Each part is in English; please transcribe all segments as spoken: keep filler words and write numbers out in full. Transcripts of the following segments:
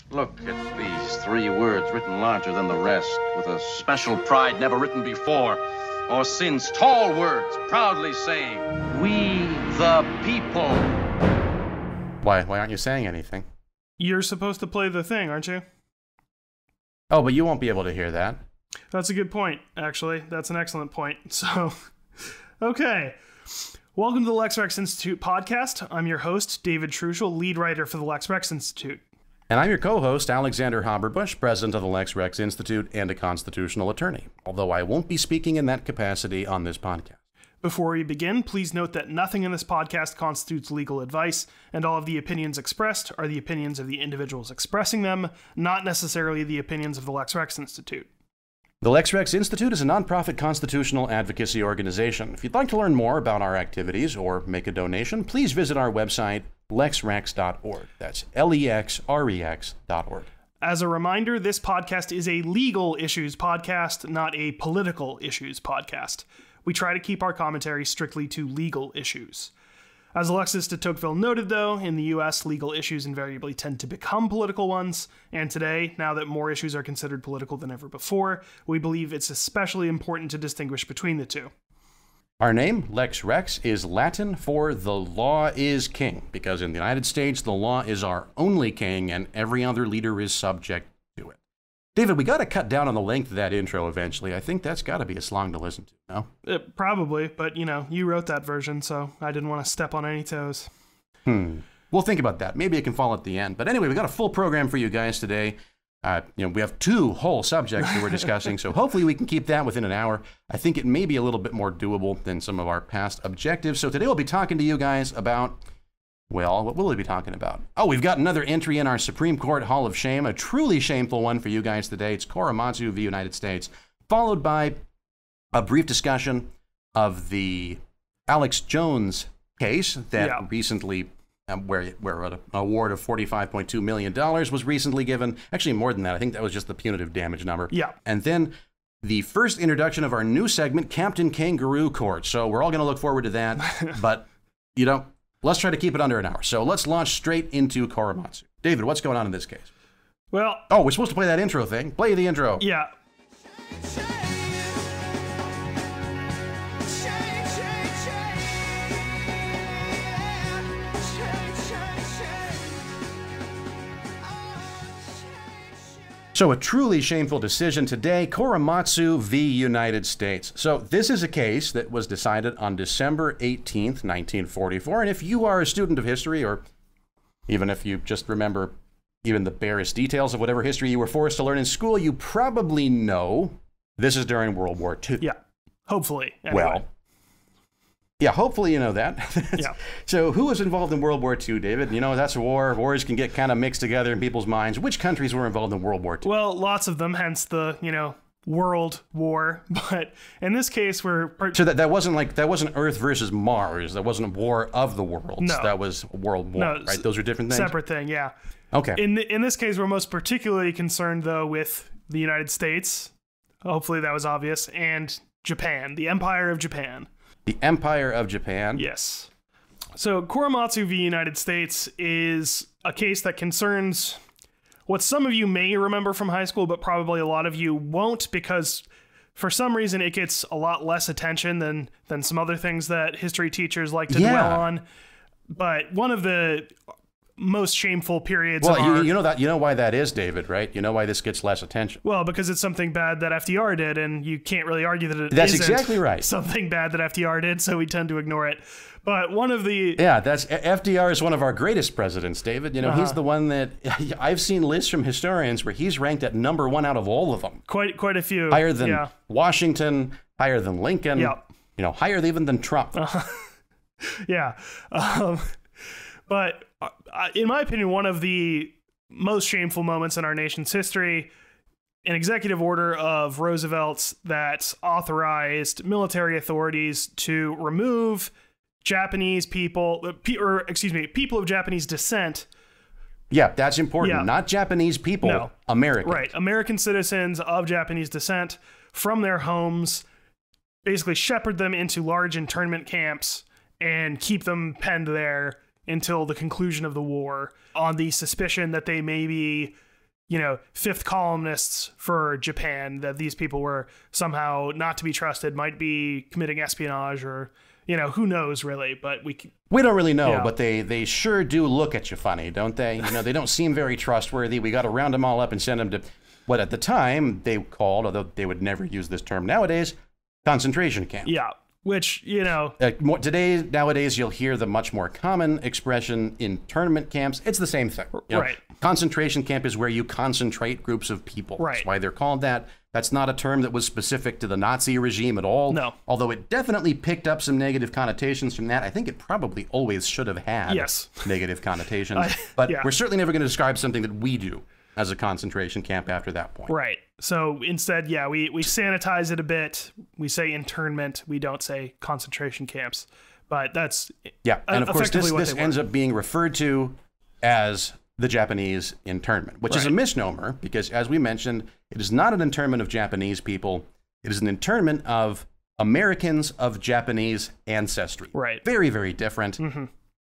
Look at these three words written larger than the rest, with a special pride never written before or since. Tall words proudly saying, "We the people." Why, why aren't you saying anything? You're supposed to play the thing, aren't you? Oh, but you won't be able to hear that. That's a good point, actually. That's an excellent point. So, okay. Welcome to the Lex Rex Institute podcast. I'm your host, David Truschel, lead writer for the Lex Rex Institute. And I'm your co-host, Alexander Haberbush, president of the Lex Rex Institute and a constitutional attorney, although I won't be speaking in that capacity on this podcast. Before we begin, please note that nothing in this podcast constitutes legal advice, and all of the opinions expressed are the opinions of the individuals expressing them, not necessarily the opinions of the Lex Rex Institute. The Lex Rex Institute is a nonprofit constitutional advocacy organization. If you'd like to learn more about our activities or make a donation, please visit our website, lex rex dot org. That's L E X R E X dot org. As a reminder, this podcast is a legal issues podcast, not a political issues podcast. We try to keep our commentary strictly to legal issues. As Alexis de Tocqueville noted, though, in the U S, legal issues invariably tend to become political ones, and today, now that more issues are considered political than ever before, we believe it's especially important to distinguish between the two. Our name, Lex Rex, is Latin for the law is king, because in the United States, the law is our only king, and every other leader is subject to it. David, we got to cut down on the length of that intro eventually. I think that's got to be a song to listen to, no? Uh, probably, but, you know, you wrote that version, so I didn't want to step on any toes. Hmm. We'll think about that. Maybe it can fall at the end. But anyway, we got a full program for you guys today. Uh, you know, we have two whole subjects that we're discussing, so hopefully we can keep that within an hour. I think it may be a little bit more doable than some of our past objectives. So today we'll be talking to you guys about, well, what will we be talking about? Oh, we've got another entry in our Supreme Court Hall of Shame, a truly shameful one for you guys today. It's Korematsu v. United States, followed by a brief discussion of the Alex Jones case that yeah. recently Um, where where an award of forty-five point two million dollars was recently given. Actually, more than that. I think that was just the punitive damage number. Yeah. And then the first introduction of our new segment, Captain Kangaroo Court. So we're all going to look forward to that. But, you know, let's try to keep it under an hour. So let's launch straight into Korematsu. David, what's going on in this case? Well... Oh, we're supposed to play that intro thing. Play the intro. Yeah. So a truly shameful decision today, Korematsu v. United States. So this is a case that was decided on December eighteenth, nineteen forty-four. And if you are a student of history, or even if you just remember even the barest details of whatever history you were forced to learn in school, you probably know this is during World War Two. Yeah, hopefully. Anyway. Well, yeah, hopefully you know that. Yeah. So who was involved in World War Two, David? You know, that's a war. Wars can get kind of mixed together in people's minds. Which countries were involved in World War Two? Well, lots of them, hence the, you know, World War. But in this case, we're... So that, that wasn't like, that wasn't Earth versus Mars. That wasn't a war of the worlds. No. That was World War, no, right? Those are different things? Separate thing, yeah. Okay. In, in this case, we're most particularly concerned, though, with the United States. Hopefully that was obvious. And Japan, the Empire of Japan. The Empire of Japan. Yes. So Korematsu v. United States is a case that concerns what some of you may remember from high school, but probably a lot of you won't, because for some reason it gets a lot less attention than than some other things that history teachers like to yeah. dwell on. But one of the most shameful periods well, of you, our... you know that you know why that is, David, right? You know why this gets less attention. Well, because it's something bad that F D R did, and you can't really argue that it That's isn't exactly right. something bad that F D R did, so we tend to ignore it. But one of the... Yeah, that's F D R is one of our greatest presidents, David. You know, uh-huh. he's the one that... I've seen lists from historians where he's ranked at number one out of all of them. Quite quite a few. Higher than yeah. Washington, higher than Lincoln, yeah. you know, higher even than Trump. Uh-huh. Yeah. Um, but uh, in my opinion, one of the most shameful moments in our nation's history, an executive order of Roosevelt's that authorized military authorities to remove Japanese people, or excuse me, people of Japanese descent. Yeah, that's important. Yeah. Not Japanese people, no. Americans. Right, American citizens of Japanese descent from their homes, basically shepherd them into large internment camps and keep them penned there until the conclusion of the war on the suspicion that they may be you know, fifth columnists for Japan, that these people were somehow not to be trusted, might be committing espionage, or, you know, who knows really, but we can, we don't really know, yeah. but they, they sure do look at you funny, don't they? You know, they don't seem very trustworthy. We got to round them all up and send them to what at the time they called, although they would never use this term nowadays, concentration camp. Yeah. Which, you know, uh, more, today, nowadays, you'll hear the much more common expression internment camps. It's the same thing. You know, right. Concentration camp is where you concentrate groups of people. Right. That's why they're called that. That's not a term that was specific to the Nazi regime at all. No. Although it definitely picked up some negative connotations from that. I think it probably always should have had yes. negative connotations. I, but yeah. we're certainly never going to describe something that we do as a concentration camp after that point. Right. So instead, yeah, we, we sanitize it a bit. We say internment. We don't say concentration camps. But that's yeah. And of course, this, this they ends were. up being referred to as the Japanese internment, which right. is a misnomer because, as we mentioned, it is not an internment of Japanese people. It is an internment of Americans of Japanese ancestry. Right. Very, very different. Mm-hmm.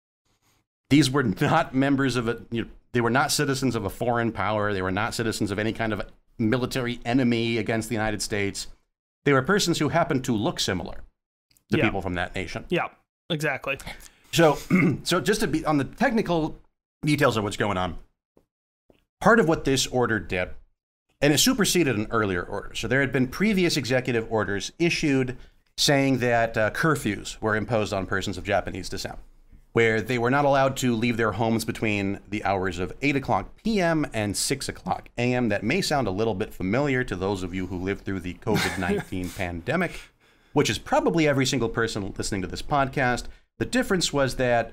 These were not members of a, you know, they were not citizens of a foreign power. They were not citizens of any kind of military enemy against the United States. They were persons who happened to look similar to yeah. people from that nation. Yeah, exactly. So, so just to be on the technical details of what's going on, part of what this order did, and it superseded an earlier order. So there had been previous executive orders issued saying that uh, curfews were imposed on persons of Japanese descent, where they were not allowed to leave their homes between the hours of eight o'clock p m and six o'clock a m That may sound a little bit familiar to those of you who lived through the COVID nineteen pandemic, which is probably every single person listening to this podcast. The difference was that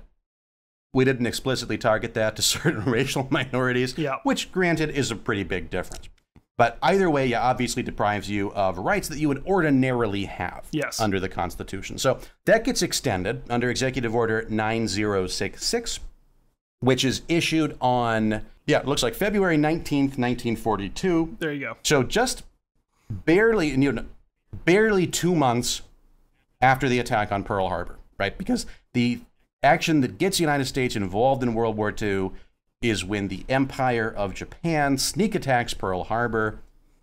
we didn't explicitly target that to certain racial minorities, yeah. which, granted, is a pretty big difference. But either way, yeah, obviously deprives you of rights that you would ordinarily have yes. under the Constitution. So that gets extended under Executive Order nine zero six six, which is issued on, yeah, it looks like February nineteenth, nineteen forty-two. There you go. So just barely, you know, barely two months after the attack on Pearl Harbor, right? Because the action that gets the United States involved in World War Two is when the Empire of Japan sneak attacks Pearl Harbor.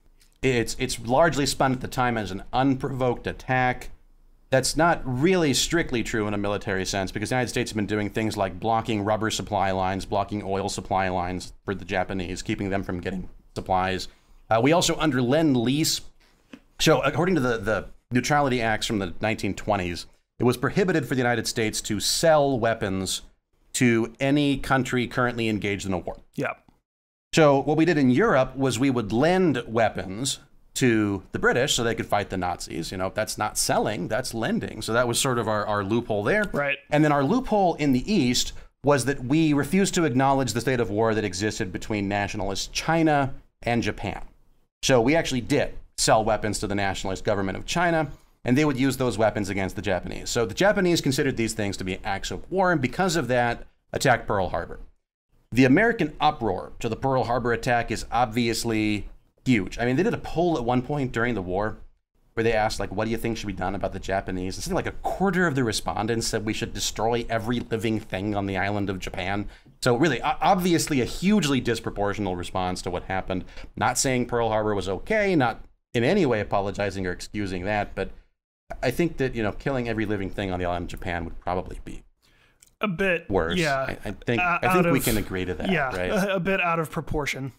It's it's largely spun at the time as an unprovoked attack. That's not really strictly true in a military sense, because the United States have been doing things like blocking rubber supply lines, blocking oil supply lines for the Japanese, keeping them from getting supplies. Uh, we also, under Lend-Lease, so according to the, the Neutrality Acts from the nineteen twenties, it was prohibited for the United States to sell weapons to any country currently engaged in a war. Yeah. So what we did in Europe was we would lend weapons to the British so they could fight the Nazis. You know, that's not selling, that's lending. So that was sort of our, our loophole there. Right. And then our loophole in the East was that we refused to acknowledge the state of war that existed between nationalist China and Japan. So we actually did sell weapons to the nationalist government of China, and they would use those weapons against the Japanese. So the Japanese considered these things to be acts of war, and because of that, attacked Pearl Harbor. The American uproar to the Pearl Harbor attack is obviously huge. I mean, they did a poll at one point during the war where they asked, like, what do you think should be done about the Japanese? And something like a quarter of the respondents said we should destroy every living thing on the island of Japan. So really, obviously a hugely disproportional response to what happened. Not saying Pearl Harbor was okay, not in any way apologizing or excusing that, but I think that, you know, killing every living thing on the island of Japan would probably be a bit worse. Yeah, I, I think uh, I think of, we can agree to that. Yeah, right? a, a bit out of proportion.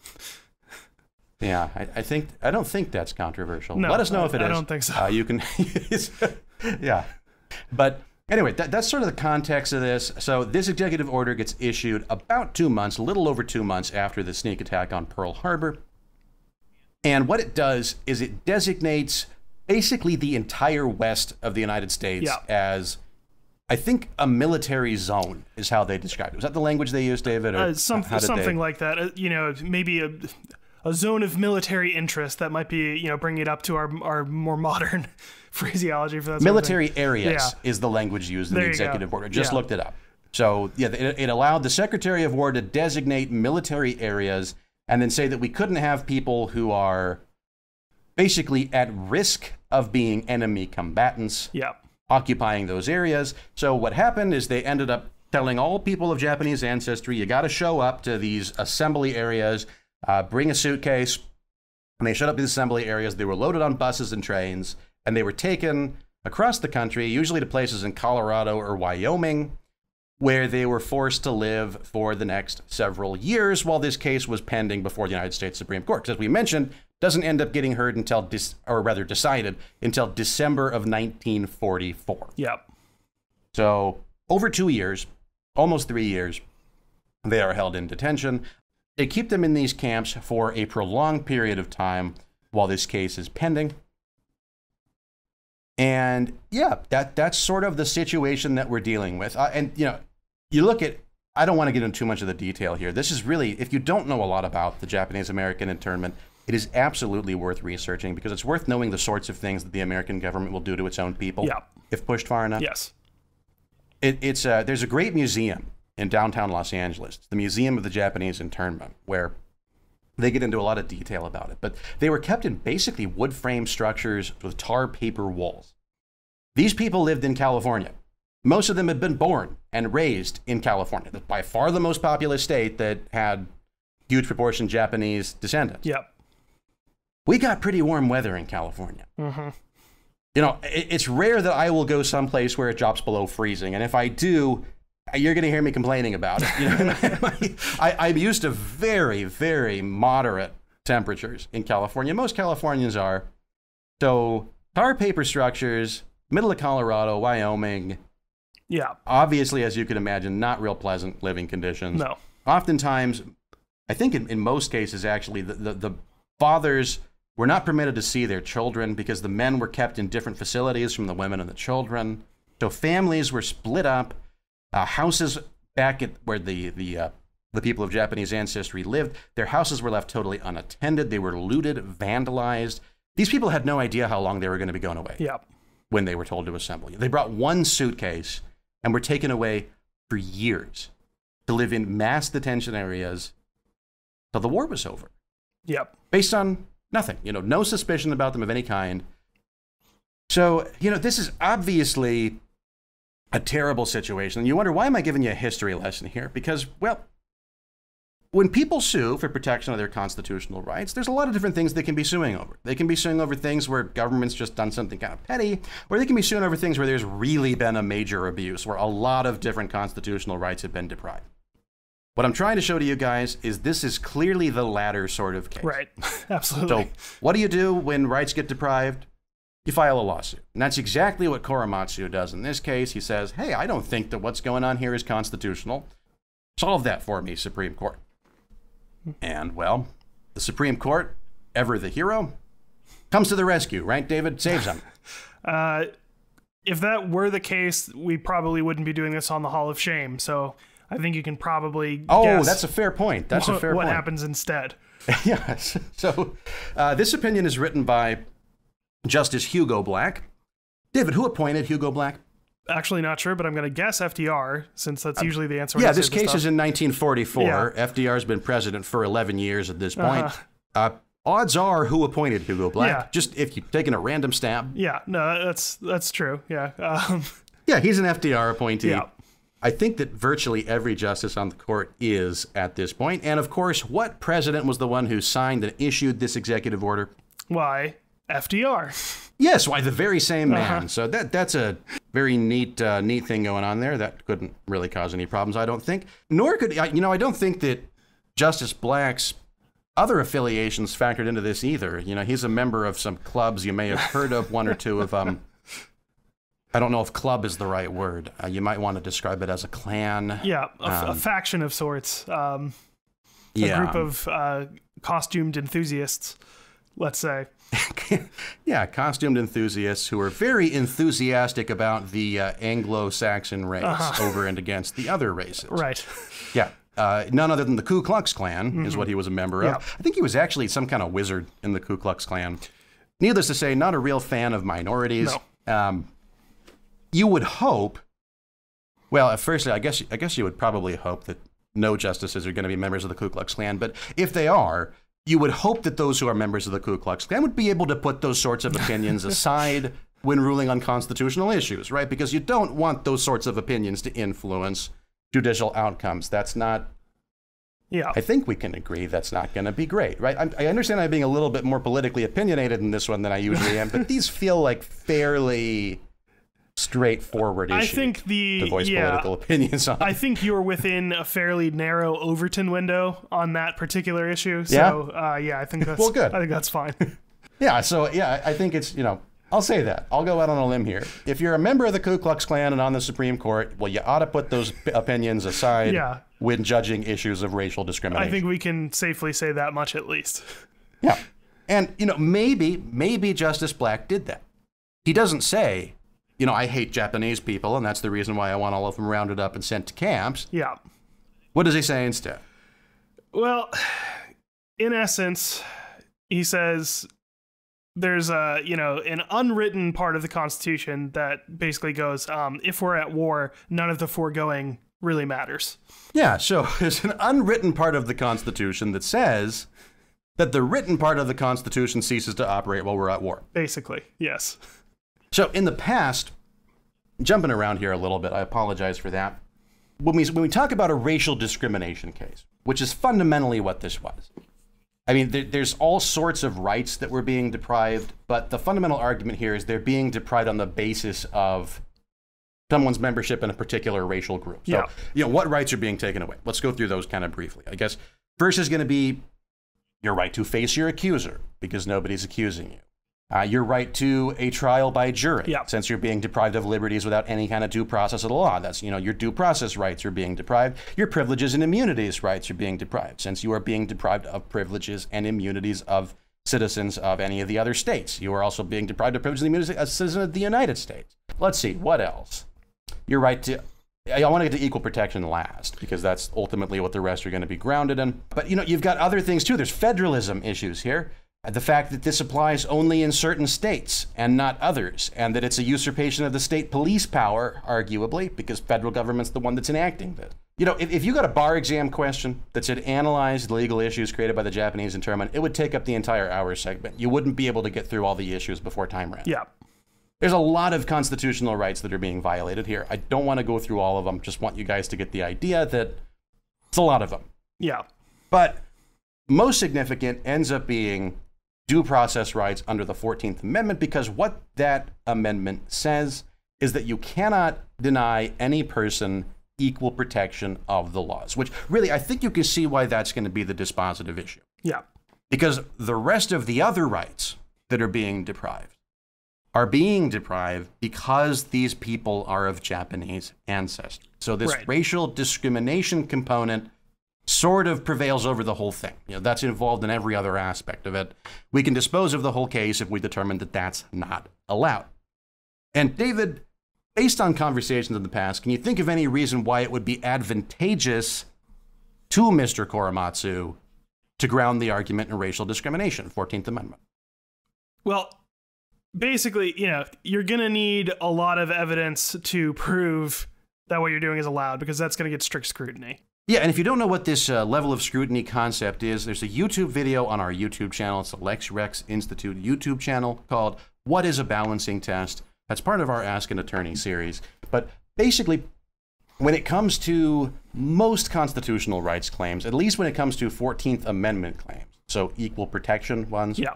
Yeah, I, I think I don't think that's controversial. No, Let us know I, if it I is. I don't think so. Uh, you can, yeah. But anyway, that, that's sort of the context of this. So this executive order gets issued about two months, a little over two months after the sneak attack on Pearl Harbor. And what it does is it designates basically the entire west of the United States yeah. as, I think, a military zone is how they described it. Was that the language they used, David? Or uh, some, something they... like that. Uh, you know, maybe a, a zone of military interest that might be, you know, bringing it up to our our more modern phraseology for that. Military sort of areas yeah. is the language used in there the executive go. order. Just yeah. looked it up. So yeah, it, it allowed the Secretary of War to designate military areas and then say that we couldn't have people who are basically at risk of being enemy combatants yeah. occupying those areas. So what happened is they ended up telling all people of Japanese ancestry, you got to show up to these assembly areas uh, bring a suitcase, and they showed up to the assembly areas. They were loaded on buses and trains, and they were taken across the country, usually to places in Colorado or Wyoming, where they were forced to live for the next several years while this case was pending before the United States Supreme Court. Because as we mentioned, doesn't end up getting heard until, dis- or rather decided, until December of nineteen forty-four. Yep. So over two years, almost three years, they are held in detention. They keep them in these camps for a prolonged period of time while this case is pending. And yeah, that that's sort of the situation that we're dealing with. Uh, and, you know, you look at, I don't want to get into too much of the detail here. This is really, if you don't know a lot about the Japanese-American internment, it is absolutely worth researching because it's worth knowing the sorts of things that the American government will do to its own people yeah. if pushed far enough. Yes. It, it's uh, there's a great museum in downtown Los Angeles, the Museum of the Japanese Internment, where they get into a lot of detail about it. But they were kept in basically wood frame structures with tar paper walls. These people lived in California. Most of them had been born and raised in California, by far the most populous state that had huge proportion Japanese descendants. Yep. We got pretty warm weather in California. Mm-hmm. You know, it, it's rare that I will go someplace where it drops below freezing. And if I do, you're going to hear me complaining about it. You know, I, I'm used to very, very moderate temperatures in California. Most Californians are. So tar paper structures, middle of Colorado, Wyoming. Yeah. Obviously, as you can imagine, not real pleasant living conditions. No. Oftentimes, I think in, in most cases, actually, the, the, the fathers were not permitted to see their children because the men were kept in different facilities from the women and the children. So families were split up. Uh, houses back at where the the uh, the people of Japanese ancestry lived, their houses were left totally unattended. They were looted, vandalized. These people had no idea how long they were going to be going away. Yep. When they were told to assemble. They brought one suitcase and were taken away for years to live in mass detention areas till the war was over. Yep. Based on nothing, you know, no suspicion about them of any kind. So, you know, this is obviously a terrible situation. And you wonder, why am I giving you a history lesson here? Because, well, when people sue for protection of their constitutional rights, there's a lot of different things they can be suing over. They can be suing over things where government's just done something kind of petty, or they can be suing over things where there's really been a major abuse, where a lot of different constitutional rights have been deprived. What I'm trying to show to you guys is this is clearly the latter sort of case. Right. Absolutely. So what do you do when rights get deprived? You file a lawsuit. And that's exactly what Korematsu does in this case. He says, hey, I don't think that what's going on here is constitutional. Solve that for me, Supreme Court. And, well, the Supreme Court, ever the hero, comes to the rescue, right, David? Saves them. uh, if that were the case, we probably wouldn't be doing this on the Hall of Shame. So I think you can probably Oh, guess that's a fair point. That's what, a fair what point. happens instead. Yes. So uh, this opinion is written by Justice Hugo Black. David, who appointed Hugo Black? Actually, not sure, but I'm going to guess F D R, since that's usually the answer. Yeah, this case is in nineteen forty-four. Yeah. F D R's been president for eleven years at this point. Uh-huh. Uh, odds are, who appointed Hugo Black? Yeah. Just if you've taken a random stab. Yeah, no, that's that's true. Yeah. Um, Yeah, he's an F D R appointee. Yeah. I think that virtually every justice on the court is at this point. And of course, what president was the one who signed and issued this executive order? why, F D R. Yes, why, the very same man. Uh-huh. So that that's a very neat uh, neat thing going on there. That couldn't really cause any problems, I don't think. Nor could, I- you know, I don't think that Justice Black's other affiliations factored into this either. You know, he's a member of some clubs. You may have heard of one or two of um. I don't know if club is the right word. Uh, you might want to describe it as a clan. Yeah, a, f- a Um, faction of sorts. Um, a yeah. group of uh, costumed enthusiasts, let's say. Yeah, costumed enthusiasts who are very enthusiastic about the uh, Anglo-Saxon race Uh-huh. over and against the other races. Right. Yeah. Uh, none other than the Ku Klux Klan Mm-hmm. is what he was a member of. Yeah. I think he was actually some kind of wizard in the Ku Klux Klan. Needless to say, not a real fan of minorities. No. Um, you would hope, well, firstly, I guess I guess you would probably hope that no justices are going to be members of the Ku Klux Klan, but if they are, you would hope that those who are members of the Ku Klux Klan would be able to put those sorts of opinions aside when ruling on constitutional issues, right? Because you don't want those sorts of opinions to influence judicial outcomes. That's not Yeah. I think we can agree that's not going to be great, right? I, I understand I'm being a little bit more politically opinionated in this one than I usually am, but these feel like fairly straightforward issues I think the, to voice yeah, political opinions on. I think you're within a fairly narrow Overton window on that particular issue. So, yeah, uh, yeah I think that's, well, good. I think that's fine. Yeah, so, yeah, I think it's, you know, I'll say that. I'll go out on a limb here. If you're a member of the Ku Klux Klan and on the Supreme Court, well, you ought to put those opinions aside yeah. when judging issues of racial discrimination. I think we can safely say that much at least. Yeah. And, you know, maybe, maybe Justice Black did that. He doesn't say, you know, I hate Japanese people, and that's the reason why I want all of them rounded up and sent to camps. Yeah. What does he say instead? Well, in essence, he says there's a, you know, an unwritten part of the Constitution that basically goes, um, if we're at war, none of the foregoing really matters. Yeah, so there's an unwritten part of the Constitution that says that the written part of the Constitution ceases to operate while we're at war. Basically, yes. So in the past, jumping around here a little bit, I apologize for that. When we, when we talk about a racial discrimination case, which is fundamentally what this was, I mean, there, there's all sorts of rights that were being deprived, but the fundamental argument here is they're being deprived on the basis of someone's membership in a particular racial group. So, yeah. you know, what rights are being taken away? Let's go through those kind of briefly. I guess first is going to be your right to face your accuser because nobody's accusing you. Uh, your right to a trial by jury, yeah. since you're being deprived of liberties without any kind of due process of the law. That's, you know, your due process rights are being deprived. Your privileges and immunities rights are being deprived, since you are being deprived of privileges and immunities of citizens of any of the other states. You are also being deprived of privileges and immunities as a citizen of the United States. Let's see, what else? Your right to, I want to get to equal protection last, because that's ultimately what the rest are going to be grounded in. But, you know, you've got other things too. There's federalism issues here. The fact that this applies only in certain states and not others, and that it's a usurpation of the state police power, arguably, because federal government's the one that's enacting this. You know, if, if you got a bar exam question that said analyze the legal issues created by the Japanese internment, it would take up the entire hour segment. You wouldn't be able to get through all the issues before time ran. Yeah. There's a lot of constitutional rights that are being violated here. I don't want to go through all of them. Just want you guys to get the idea that it's a lot of them. Yeah. But most significant ends up being due process rights under the fourteenth Amendment, because what that amendment says is that you cannot deny any person equal protection of the laws, which really, I think you can see why that's going to be the dispositive issue. Yeah. Because the rest of the other rights that are being deprived are being deprived because these people are of Japanese ancestry. So this right. racial discrimination component sort of prevails over the whole thing. You know, that's involved in every other aspect of it. We can dispose of the whole case if we determine that that's not allowed. And David, based on conversations in the past, can you think of any reason why it would be advantageous to Mister Korematsu to ground the argument in racial discrimination, fourteenth Amendment? Well, basically, you know, you're going to need a lot of evidence to prove that what you're doing is allowed, because that's going to get strict scrutiny. Yeah, and if you don't know what this uh, level of scrutiny concept is, there's a YouTube video on our YouTube channel. It's the Lex Rex Institute YouTube channel called What is a Balancing Test? That's part of our Ask an Attorney series. But basically, when it comes to most constitutional rights claims, at least when it comes to fourteenth Amendment claims, so equal protection ones, yeah.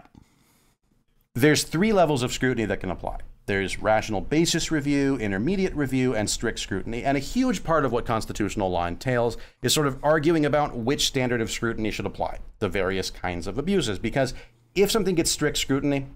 there's three levels of scrutiny that can apply. There's rational basis review, intermediate review, and strict scrutiny. And a huge part of what constitutional law entails is sort of arguing about which standard of scrutiny should apply to various kinds of abuses. Because if something gets strict scrutiny,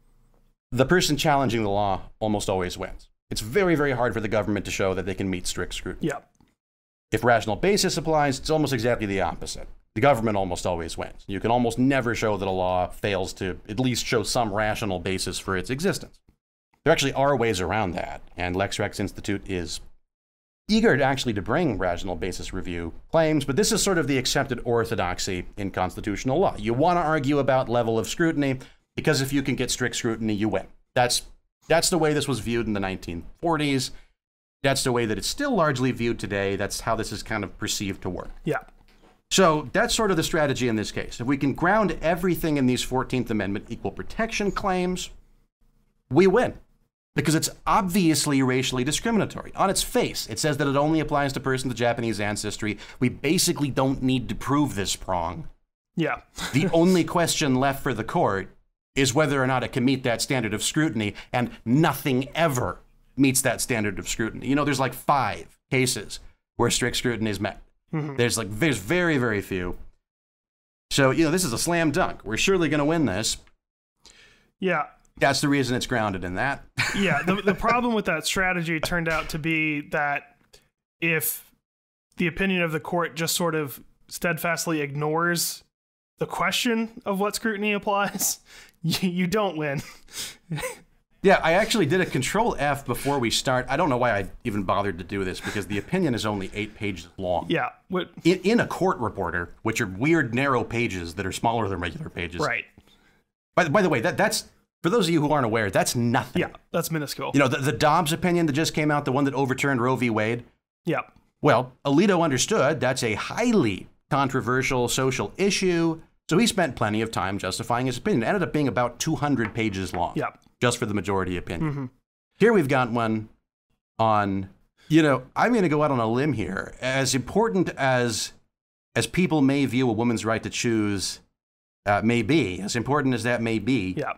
the person challenging the law almost always wins. It's very, very hard for the government to show that they can meet strict scrutiny. Yeah. If rational basis applies, it's almost exactly the opposite. The government almost always wins. You can almost never show that a law fails to at least show some rational basis for its existence. There actually are ways around that, and Lex Rex Institute is eager to actually to bring rational basis review claims, but this is sort of the accepted orthodoxy in constitutional law. You want to argue about level of scrutiny, because if you can get strict scrutiny, you win. That's, that's the way this was viewed in the nineteen forties. That's the way that it's still largely viewed today. That's how this is kind of perceived to work. Yeah. So that's sort of the strategy in this case. If we can ground everything in these fourteenth Amendment equal protection claims, we win. because it's obviously racially discriminatory. On its face, it says that it only applies to persons of Japanese ancestry. We basically don't need to prove this prong. Yeah. The only question left for the court is whether or not it can meet that standard of scrutiny, and nothing ever meets that standard of scrutiny. You know, there's like five cases where strict scrutiny is met. Mm-hmm. There's like, there's very, very few. So, you know, this is a slam dunk. We're surely going to win this. Yeah. That's the reason it's grounded in that. Yeah. The, the problem with that strategy turned out to be that if the opinion of the court just sort of steadfastly ignores the question of what scrutiny applies, you, you don't win. Yeah, I actually did a control F before we start. I don't know why I even bothered to do this, because the opinion is only eight pages long. Yeah. What, in, in a court reporter, which are weird, narrow pages that are smaller than regular pages. Right. By, by the way, that that's, for those of you who aren't aware, that's nothing. Yeah, that's minuscule. You know, the, the Dobbs opinion that just came out, the one that overturned Roe v. Wade. Yeah. Well, Alito understood that's a highly controversial social issue, so he spent plenty of time justifying his opinion. It ended up being about two hundred pages long. Yeah. Just for the majority opinion. Mm-hmm. Here we've got one on, you know, I'm going to go out on a limb here. As important as as people may view a woman's right to choose uh, may be, as important as that may be, yeah.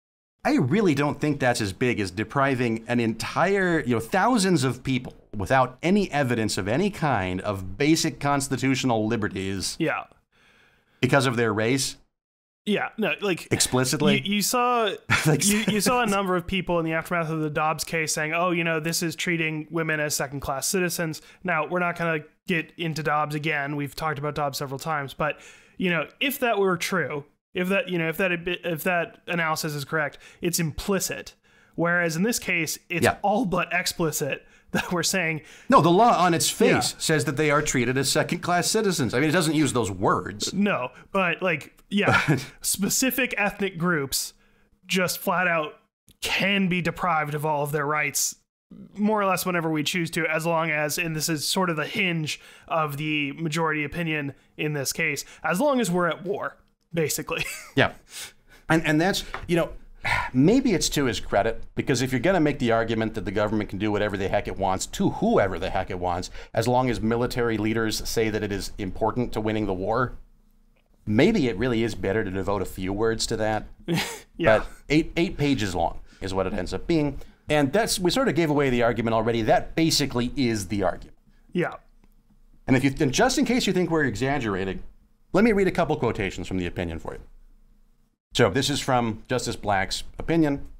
I really don't think that's as big as depriving an entire, you know, thousands of people without any evidence of any kind of basic constitutional liberties. Yeah. Because of their race. Yeah, no, like explicitly. You, you saw like, you, you saw a number of people in the aftermath of the Dobbs case saying, "Oh, you know, this is treating women as second-class citizens." Now, we're not going to get into Dobbs again. We've talked about Dobbs several times, but you know, if that were true, if that you know, if that if that analysis is correct, it's implicit. Whereas in this case, it's yeah. all but explicit that we're saying. No, the law on its face yeah. says that they are treated as second-class citizens. I mean, it doesn't use those words. No, but like, yeah, specific ethnic groups just flat out can be deprived of all of their rights, more or less whenever we choose to, as long as, and this is sort of the hinge of the majority opinion in this case, as long as we're at war, basically. Yeah. And and that's, you know, maybe it's to his credit, because if you're going to make the argument that the government can do whatever the heck it wants to whoever the heck it wants, as long as military leaders say that it is important to winning the war, maybe it really is better to devote a few words to that. Yeah. But eight eight pages long is what it ends up being. And that's, we sort of gave away the argument already. That basically is the argument. Yeah. And if you, and just in case you think we're exaggerating, let me read a couple quotations from the opinion for you. So this is from Justice Black's opinion.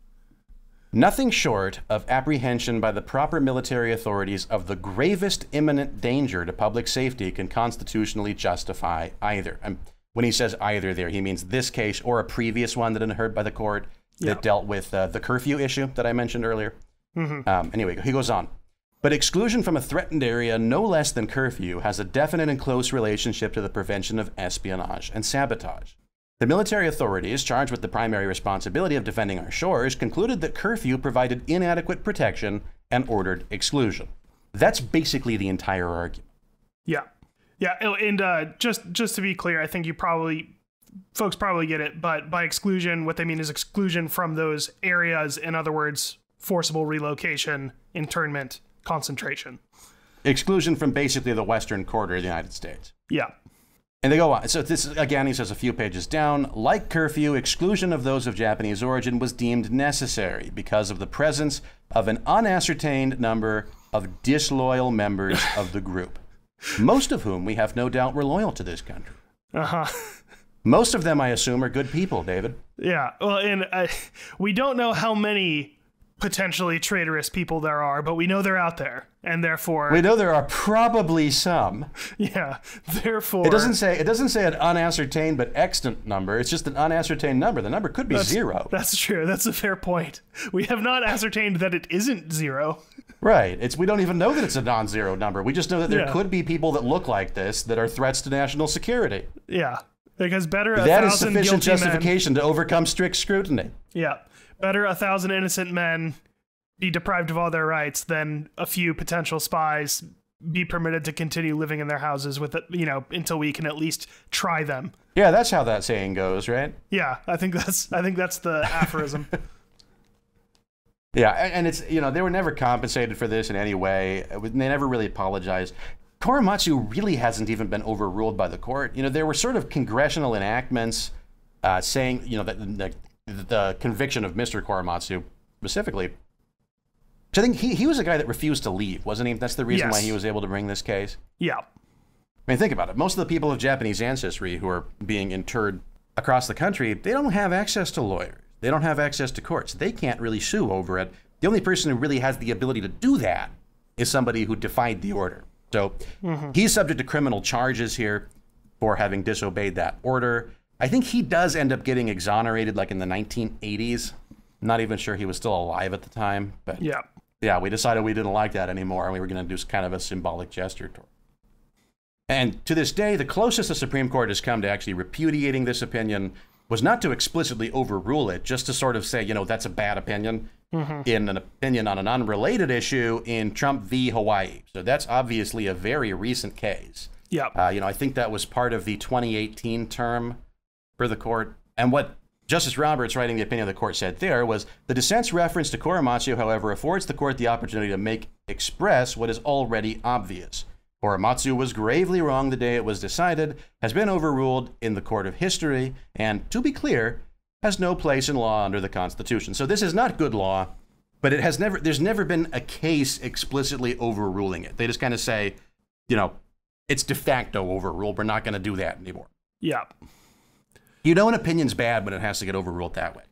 Nothing short of apprehension by the proper military authorities of the gravest imminent danger to public safety can constitutionally justify either. And when he says either there, he means this case or a previous one that had been heard by the court that yeah. dealt with uh, the curfew issue that I mentioned earlier. Mm-hmm. Um, anyway, he goes on. But exclusion from a threatened area no less than curfew has a definite and close relationship to the prevention of espionage and sabotage. The military authorities, charged with the primary responsibility of defending our shores, concluded that curfew provided inadequate protection and ordered exclusion. That's basically the entire argument. Yeah. Yeah, and uh, just just to be clear, I think you probably, folks probably get it, but by exclusion, what they mean is exclusion from those areas, in other words, forcible relocation, internment, concentration. Exclusion from basically the western quarter of the United States. Yeah. And they go on. So this, again, he says a few pages down, like curfew, exclusion of those of Japanese origin was deemed necessary because of the presence of an unascertained number of disloyal members of the group, most of whom we have no doubt were loyal to this country. Uh-huh. Most of them, I assume, are good people, David. Yeah. Well, and uh, we don't know how many potentially traitorous people there are, but we know they're out there, and therefore we know there are probably some. Yeah, therefore it doesn't say it doesn't say an unascertained but extant number. It's just an unascertained number. The number could be that's, zero. That's true. That's a fair point. We have not ascertained that it isn't zero. Right. It's we don't even know that it's a non-zero number. We just know that there yeah. could be people that look like this that are threats to national security. Yeah, because better a that is thousand sufficient guilty justification men, to overcome strict scrutiny. Yeah. Better a thousand innocent men be deprived of all their rights than a few potential spies be permitted to continue living in their houses with it, you know, until we can at least try them. Yeah, that's how that saying goes, right? Yeah, I think that's I think that's the aphorism. Yeah, and it's, you know, they were never compensated for this in any way. They never really apologized. Korematsu really hasn't even been overruled by the court. You know, there were sort of congressional enactments uh, saying, you know, that the, the conviction of Mister Korematsu specifically. So I think he, he was a guy that refused to leave, wasn't he? That's the reason yes. why he was able to bring this case. Yeah. I mean, think about it. Most of the people of Japanese ancestry who are being interred across the country, they don't have access to lawyers. They don't have access to courts. They can't really sue over it. The only person who really has the ability to do that is somebody who defied the order. So mm-hmm. he's subject to criminal charges here for having disobeyed that order. I think he does end up getting exonerated like in the nineteen eighties. Not even sure he was still alive at the time. But yeah, yeah, we decided we didn't like that anymore, and we were going to do kind of a symbolic gesture toward. And to this day, the closest the Supreme Court has come to actually repudiating this opinion was not to explicitly overrule it, just to sort of say, you know, that's a bad opinion, mm-hmm. in an opinion on an unrelated issue in Trump v. Hawaii. So that's obviously a very recent case. Yeah. Uh, you know, I think that was part of the twenty eighteen term for the court. And what Justice Roberts, writing the opinion of the court, said there was, the dissent's reference to Korematsu, however, affords the court the opportunity to make express what is already obvious. Korematsu was gravely wrong the day it was decided, has been overruled in the court of history, and, to be clear, has no place in law under the Constitution. So this is not good law, but it has never, there's never been a case explicitly overruling it. They just kind of say, you know, it's de facto overruled. We're not going to do that anymore. Yeah. You know an opinion's bad when it has to get overruled that way.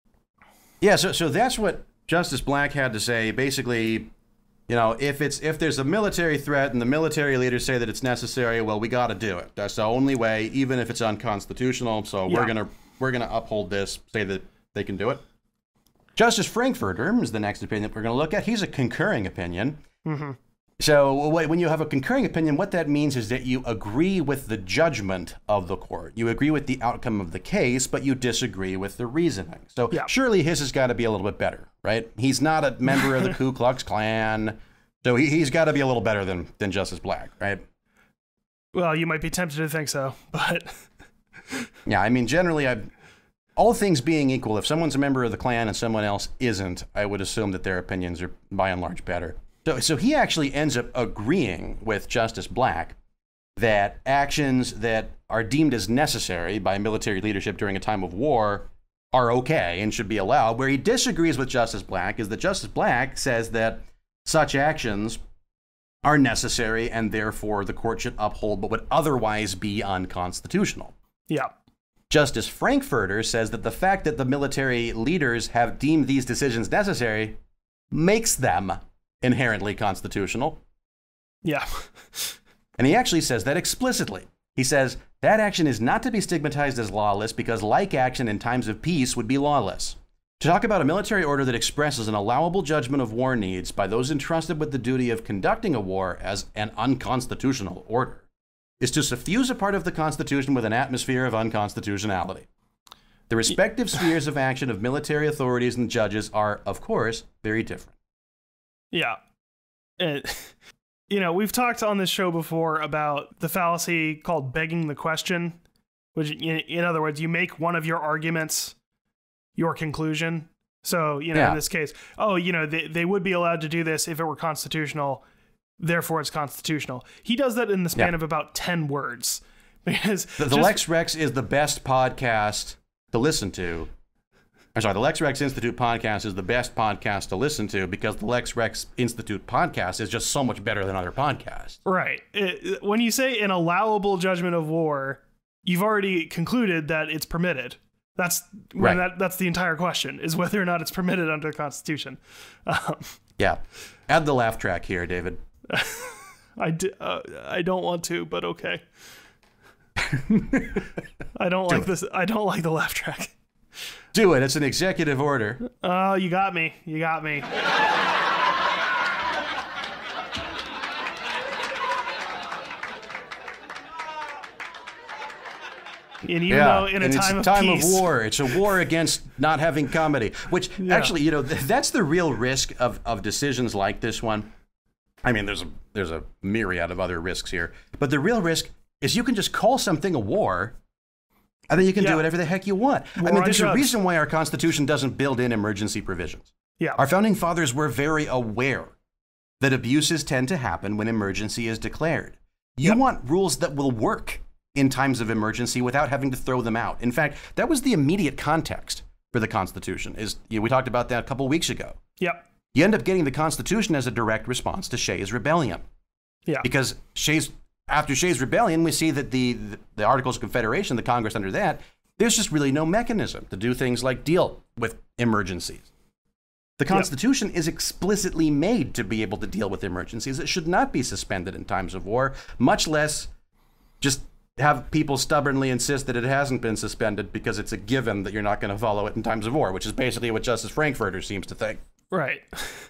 Yeah, so so that's what Justice Black had to say. Basically, you know, if it's if there's a military threat and the military leaders say that it's necessary, well, we got to do it. That's the only way, even if it's unconstitutional. So yeah. we're gonna we're gonna uphold this, say that they can do it. Justice Frankfurter is the next opinion that we're going to look at. He's a concurring opinion. Mm-hmm. So when you have a concurring opinion, what that means is that you agree with the judgment of the court. You agree with the outcome of the case, but you disagree with the reasoning. So yeah. surely his has got to be a little bit better, right? He's not a member of the Ku Klux Klan, so he, he's got to be a little better than, than Justice Black, right? Well, you might be tempted to think so, but... yeah, I mean, generally, I, all things being equal, if someone's a member of the Klan and someone else isn't, I would assume that their opinions are, by and large, better. So, so he actually ends up agreeing with Justice Black that actions that are deemed as necessary by military leadership during a time of war are okay and should be allowed. Where he disagrees with Justice Black is that Justice Black says that such actions are necessary and therefore the court should uphold but would otherwise be unconstitutional. Yeah. Justice Frankfurter says that the fact that the military leaders have deemed these decisions necessary makes them inherently constitutional. Yeah. And he actually says that explicitly. He says that action is not to be stigmatized as lawless because like action in times of peace would be lawless. To talk about a military order that expresses an allowable judgment of war needs by those entrusted with the duty of conducting a war as an unconstitutional order is to suffuse a part of the Constitution with an atmosphere of unconstitutionality. The respective spheres of action of military authorities and judges are, of course, very different. Yeah. It, you know, we've talked on this show before about the fallacy called begging the question, which, in, in other words, you make one of your arguments your conclusion. So, you know, yeah. in this case, oh, you know, they, they would be allowed to do this if it were constitutional, therefore it's constitutional. He does that in the span yeah. of about ten words. Because the, the just, Lex Rex is the best podcast to listen to. I'm sorry, the Lex Rex Institute podcast is the best podcast to listen to because the Lex Rex Institute podcast is just so much better than other podcasts. Right. It, when you say an allowable judgment of war, you've already concluded that it's permitted. That's right. that, that's the entire question, is whether or not it's permitted under the Constitution. Um, yeah. Add the laugh track here, David. I, d- uh, I don't want to, but okay. I don't Do like it. this. I don't like the laugh track. Do it. It's an executive order. Oh, you got me. You got me. And even yeah, though in a and time, it's of, a time peace, of war, it's a war against not having comedy, which yeah. actually, you know, th- that's the real risk of, of decisions like this one. I mean, there's a, there's a myriad of other risks here, but the real risk is you can just call something a war and then you can yeah. do whatever the heck you want. War I mean, there's drugs. a reason why our Constitution doesn't build in emergency provisions. Yeah. Our founding fathers were very aware that abuses tend to happen when emergency is declared. You Yep. want rules that will work in times of emergency without having to throw them out. In fact, that was the immediate context for the Constitution. Is you know, we talked about that a couple weeks ago. Yep. You end up getting the Constitution as a direct response to Shays' Rebellion. Yeah. Because Shays, after Shays' Rebellion, we see that the, the, the Articles of Confederation, the Congress under that, there's just really no mechanism to do things like deal with emergencies. The Constitution yep. is explicitly made to be able to deal with emergencies. It should not be suspended in times of war, much less just have people stubbornly insist that it hasn't been suspended because it's a given that you're not going to follow it in times of war, which is basically what Justice Frankfurter seems to think. Right.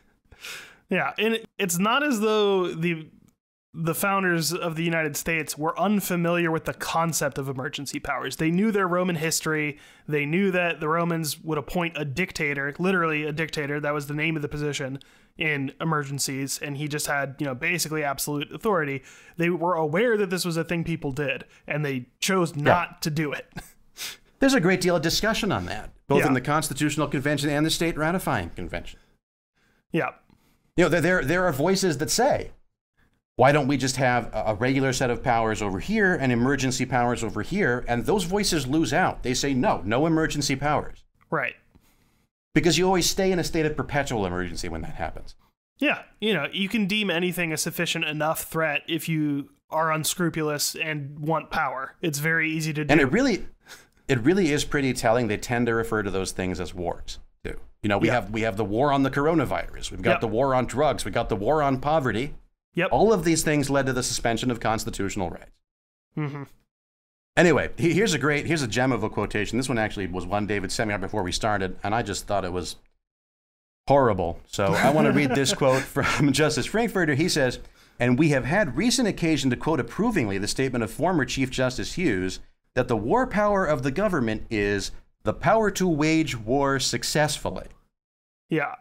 Yeah, and it's not as though the the founders of the United States were unfamiliar with the concept of emergency powers. They knew their Roman history. They knew that the Romans would appoint a dictator, literally a dictator. That was the name of the position in emergencies. And he just had, you know, basically absolute authority. They were aware that this was a thing people did, and they chose not yeah. to do it. There's a great deal of discussion on that, both yeah. in the Constitutional Convention and the State Ratifying Convention. Yeah. You know, there, there are voices that say, why don't we just have a regular set of powers over here and emergency powers over here? And those voices lose out. They say, no, no emergency powers. Right. Because you always stay in a state of perpetual emergency when that happens. Yeah. You know, you can deem anything a sufficient enough threat if you are unscrupulous and want power. It's very easy to do. And it really, it really is pretty telling. They tend to refer to those things as wars, too. You know, we yeah. have we have the war on the coronavirus. We've got yep. the war on drugs. We've got the war on poverty. Yep. All of these things led to the suspension of constitutional rights. Mm-hmm. Anyway, here's a great, here's a gem of a quotation. This one actually was one David sent me out before we started, and I just thought it was horrible. So I want to read this quote from Justice Frankfurter. He says, and we have had recent occasion to quote approvingly the statement of former Chief Justice Hughes that the war power of the government is the power to wage war successfully. Yeah.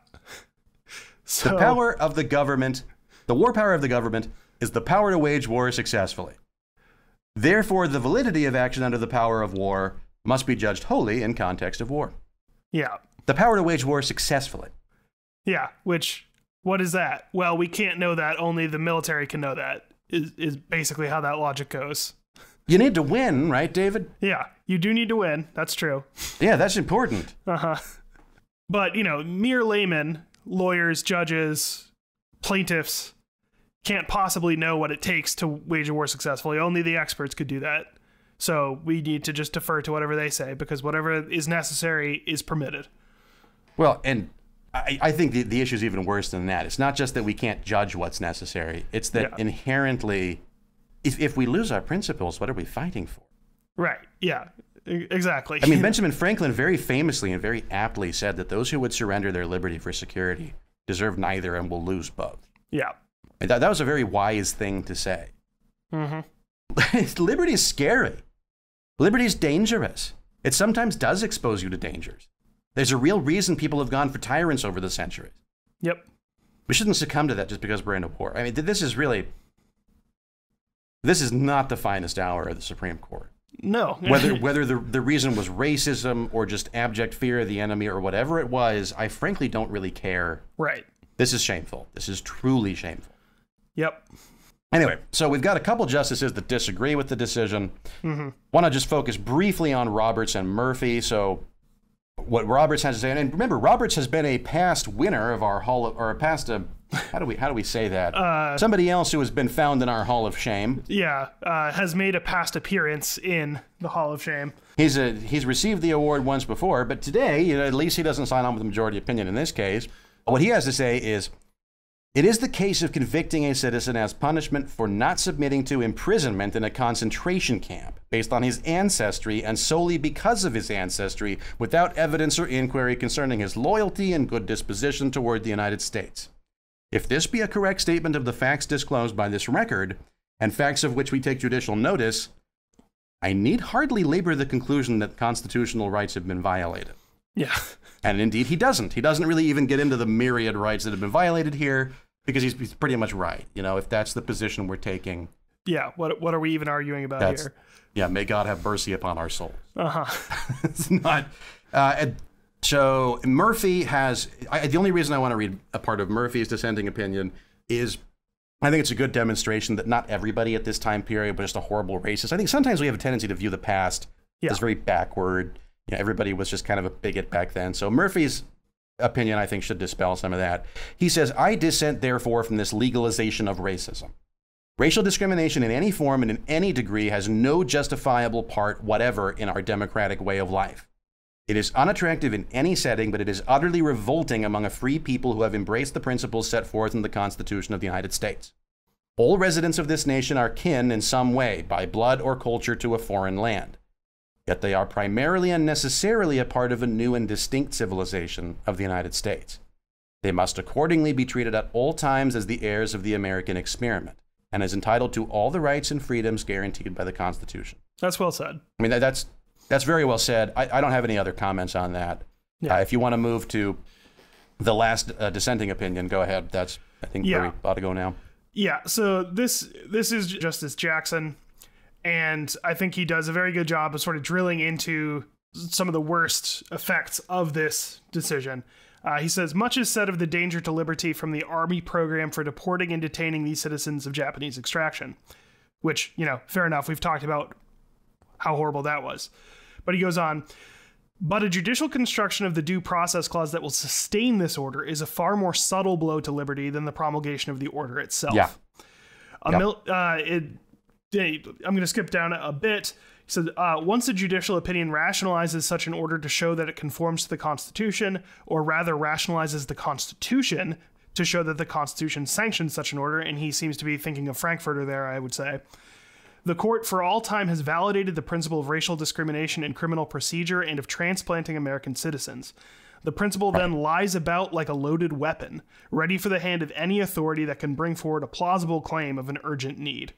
So... The power of the government... The war power of the government is the power to wage war successfully. Therefore, the validity of action under the power of war must be judged wholly in context of war. Yeah. The power to wage war successfully. Yeah, which, what is that? Well, we can't know that. Only the military can know that, is, is basically how that logic goes. You need to win, right, David? Yeah, you do need to win. That's true. Yeah, that's important. Uh-huh. But, you know, mere laymen, lawyers, judges, plaintiffs, can't possibly know what it takes to wage a war successfully. Only the experts could do that. So we need to just defer to whatever they say, because whatever is necessary is permitted. Well, and I, I think the, the issue is even worse than that. It's not just that we can't judge what's necessary. It's that yeah. inherently, if, if we lose our principles, what are we fighting for? Right. Yeah, exactly. I mean, Benjamin Franklin very famously and very aptly said that those who would surrender their liberty for security deserve neither and will lose both. Yeah. And that, that was a very wise thing to say. Mm-hmm. Liberty is scary. Liberty is dangerous. It sometimes does expose you to dangers. There's a real reason people have gone for tyrants over the centuries. Yep. We shouldn't succumb to that just because we're in a war. I mean, this is really, this is not the finest hour of the Supreme Court. No. Whether whether the, the reason was racism or just abject fear of the enemy or whatever it was, I frankly don't really care. Right. This is shameful. This is truly shameful. Yep. Anyway, so we've got a couple justices that disagree with the decision. Mm-hmm. Want to just focus briefly on Roberts and Murphy. So what Roberts has to say, and remember, Roberts has been a past winner of our Hall of, or a past, uh, how do we how do we say that? Uh, Somebody else who has been found in our Hall of Shame. Yeah, uh, has made a past appearance in the Hall of Shame. He's a, he's received the award once before, but today, you know, at least he doesn't sign on with the majority opinion in this case. What he has to say is, it is the case of convicting a citizen as punishment for not submitting to imprisonment in a concentration camp based on his ancestry and solely because of his ancestry without evidence or inquiry concerning his loyalty and good disposition toward the United States. If this be a correct statement of the facts disclosed by this record, and facts of which we take judicial notice, I need hardly labor the conclusion that constitutional rights have been violated. Yeah. And indeed, he doesn't. He doesn't really even get into the myriad rights that have been violated here, because he's, he's pretty much right. You know, if that's the position we're taking. Yeah, what what are we even arguing about here? Yeah, may God have mercy upon our souls. Uh-huh. It's not. Uh, So Murphy has, I, the only reason I want to read a part of Murphy's dissenting opinion is I think it's a good demonstration that not everybody at this time period was just a horrible racist. I think sometimes we have a tendency to view the past yeah. as very backward. You know, everybody was just kind of a bigot back then. So Murphy's opinion, I think, should dispel some of that. He says, I dissent, therefore, from this legalization of racism. Racial discrimination in any form and in any degree has no justifiable part whatever in our democratic way of life. It is unattractive in any setting, but it is utterly revolting among a free people who have embraced the principles set forth in the Constitution of the United States. All residents of this nation are kin in some way, by blood or culture, to a foreign land. Yet they are primarily and necessarily a part of a new and distinct civilization of the United States. They must accordingly be treated at all times as the heirs of the American experiment, and as entitled to all the rights and freedoms guaranteed by the Constitution. That's well said. I mean, that, that's that's very well said. I, I don't have any other comments on that. Yeah. Uh, if you want to move to the last uh, dissenting opinion, go ahead. That's, I think, yeah. where we ought to go now. Yeah, so this this is Justice Jackson, and I think he does a very good job of sort of drilling into some of the worst effects of this decision. Uh, he says, much is said of the danger to liberty from the Army program for deporting and detaining these citizens of Japanese extraction, which, you know, fair enough. We've talked about how horrible that was. But he goes on, but a judicial construction of the due process clause that will sustain this order is a far more subtle blow to liberty than the promulgation of the order itself. Yeah. A yep. mil- uh, it, I'm going to skip down a bit. He said, uh, once a judicial opinion rationalizes such an order to show that it conforms to the Constitution, or rather rationalizes the Constitution to show that the Constitution sanctions such an order, and he seems to be thinking of Frankfurter there, I would say. The court for all time has validated the principle of racial discrimination in criminal procedure and of transplanting American citizens. The principle then lies about like a loaded weapon, ready for the hand of any authority that can bring forward a plausible claim of an urgent need.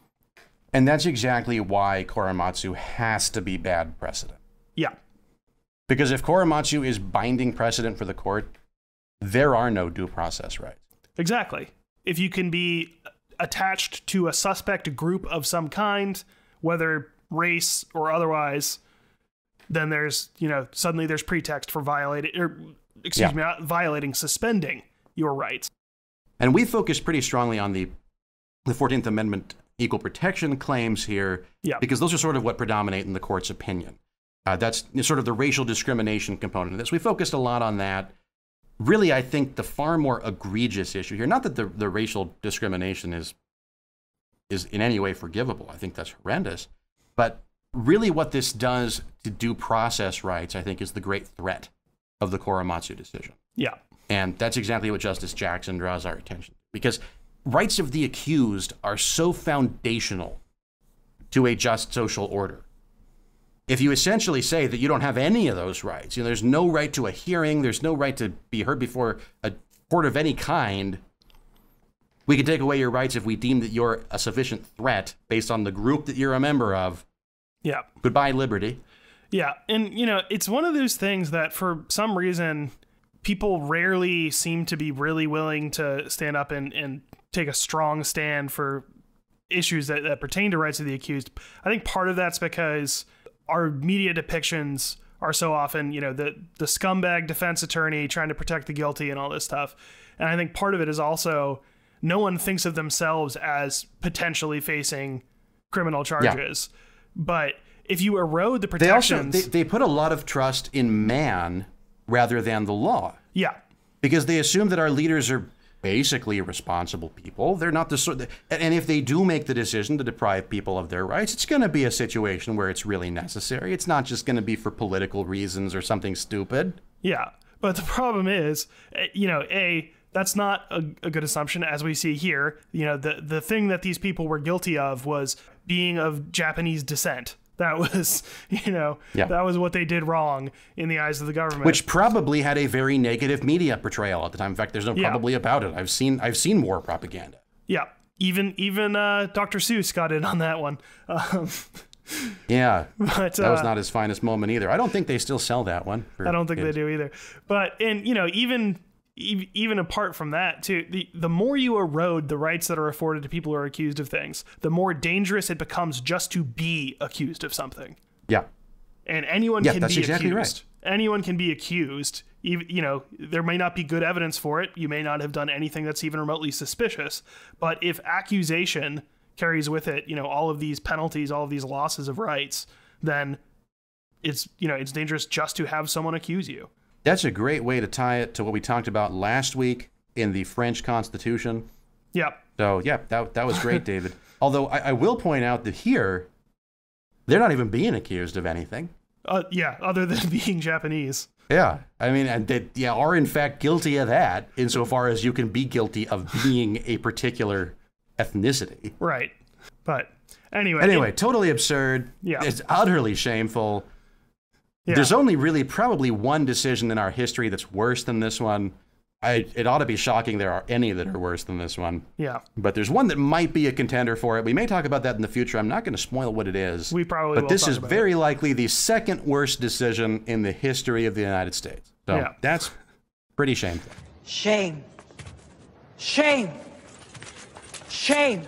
And that's exactly why Korematsu has to be bad precedent. Yeah. Because if Korematsu is binding precedent for the court, there are no due process rights. Exactly. If you can be attached to a suspect group of some kind, whether race or otherwise, then there's, you know, suddenly there's pretext for violating, or excuse yeah. me, not violating, suspending your rights. And we focus pretty strongly on the the fourteenth Amendment equal protection claims here, yeah. because those are sort of what predominate in the court's opinion. Uh, that's sort of the racial discrimination component of this. We focused a lot on that. Really, I think the far more egregious issue here, not that the, the racial discrimination is is in any way forgivable. I think that's horrendous. But really what this does to due process rights, I think, is the great threat of the Korematsu decision. Yeah. And that's exactly what Justice Jackson draws our attention to. Because rights of the accused are so foundational to a just social order. If you essentially say that you don't have any of those rights, you know, there's no right to a hearing, there's no right to be heard before a court of any kind, we can take away your rights if we deem that you're a sufficient threat based on the group that you're a member of. Yeah. Goodbye, liberty. Yeah. And, you know, it's one of those things that for some reason, people rarely seem to be really willing to stand up and, and take a strong stand for issues that, that pertain to rights of the accused. I think part of that's because our media depictions are so often, you know, the, the scumbag defense attorney trying to protect the guilty and all this stuff. And I think part of it is also no one thinks of themselves as potentially facing criminal charges. Yeah. But if you erode the protections... They also, they, they put a lot of trust in man rather than the law. Yeah. Because they assume that our leaders are basically responsible people. They're not the sort, and if they do make the decision to deprive people of their rights, it's going to be a situation where it's really necessary. It's not just going to be for political reasons or something stupid. Yeah, but the problem is, you know, a that's not a, a good assumption, as we see here. You know, the the thing that these people were guilty of was being of Japanese descent. That was, you know, yeah. that was what they did wrong in the eyes of the government. Which probably had a very negative media portrayal at the time. In fact, there's no yeah. probably about it. I've seen I've seen war propaganda. Yeah, even even uh, Doctor Seuss got in on that one. Um, yeah, but, that was uh, not his finest moment either. I don't think they still sell that one. I don't think kids. they do either. But and you know even. Even apart from that, too, the, the more you erode the rights that are afforded to people who are accused of things, the more dangerous it becomes just to be accused of something. Yeah. And anyone Yeah, can that's be exactly accused. right. Anyone can be accused. You, you know, there may not be good evidence for it. You may not have done anything that's even remotely suspicious. But if accusation carries with it, you know, all of these penalties, all of these losses of rights, then it's, you know, it's dangerous just to have someone accuse you. That's a great way to tie it to what we talked about last week in the French Constitution. Yep. So, yeah, that, that was great, David. Although I, I will point out that here, they're not even being accused of anything. Uh, yeah, other than being Japanese. Yeah, I mean, and they yeah, are in fact guilty of that insofar as you can be guilty of being a particular ethnicity. Right. But anyway. Anyway, it, totally absurd. Yeah. It's utterly shameful. Yeah. There's only really probably one decision in our history that's worse than this one. I, it ought to be shocking there are any that are worse than this one. Yeah. But there's one that might be a contender for it. We may talk about that in the future. I'm not going to spoil what it is. We probably But will this talk is about very it. likely the second worst decision in the history of the United States. So Yeah. that's pretty shameful. Shame. Shame. Shame.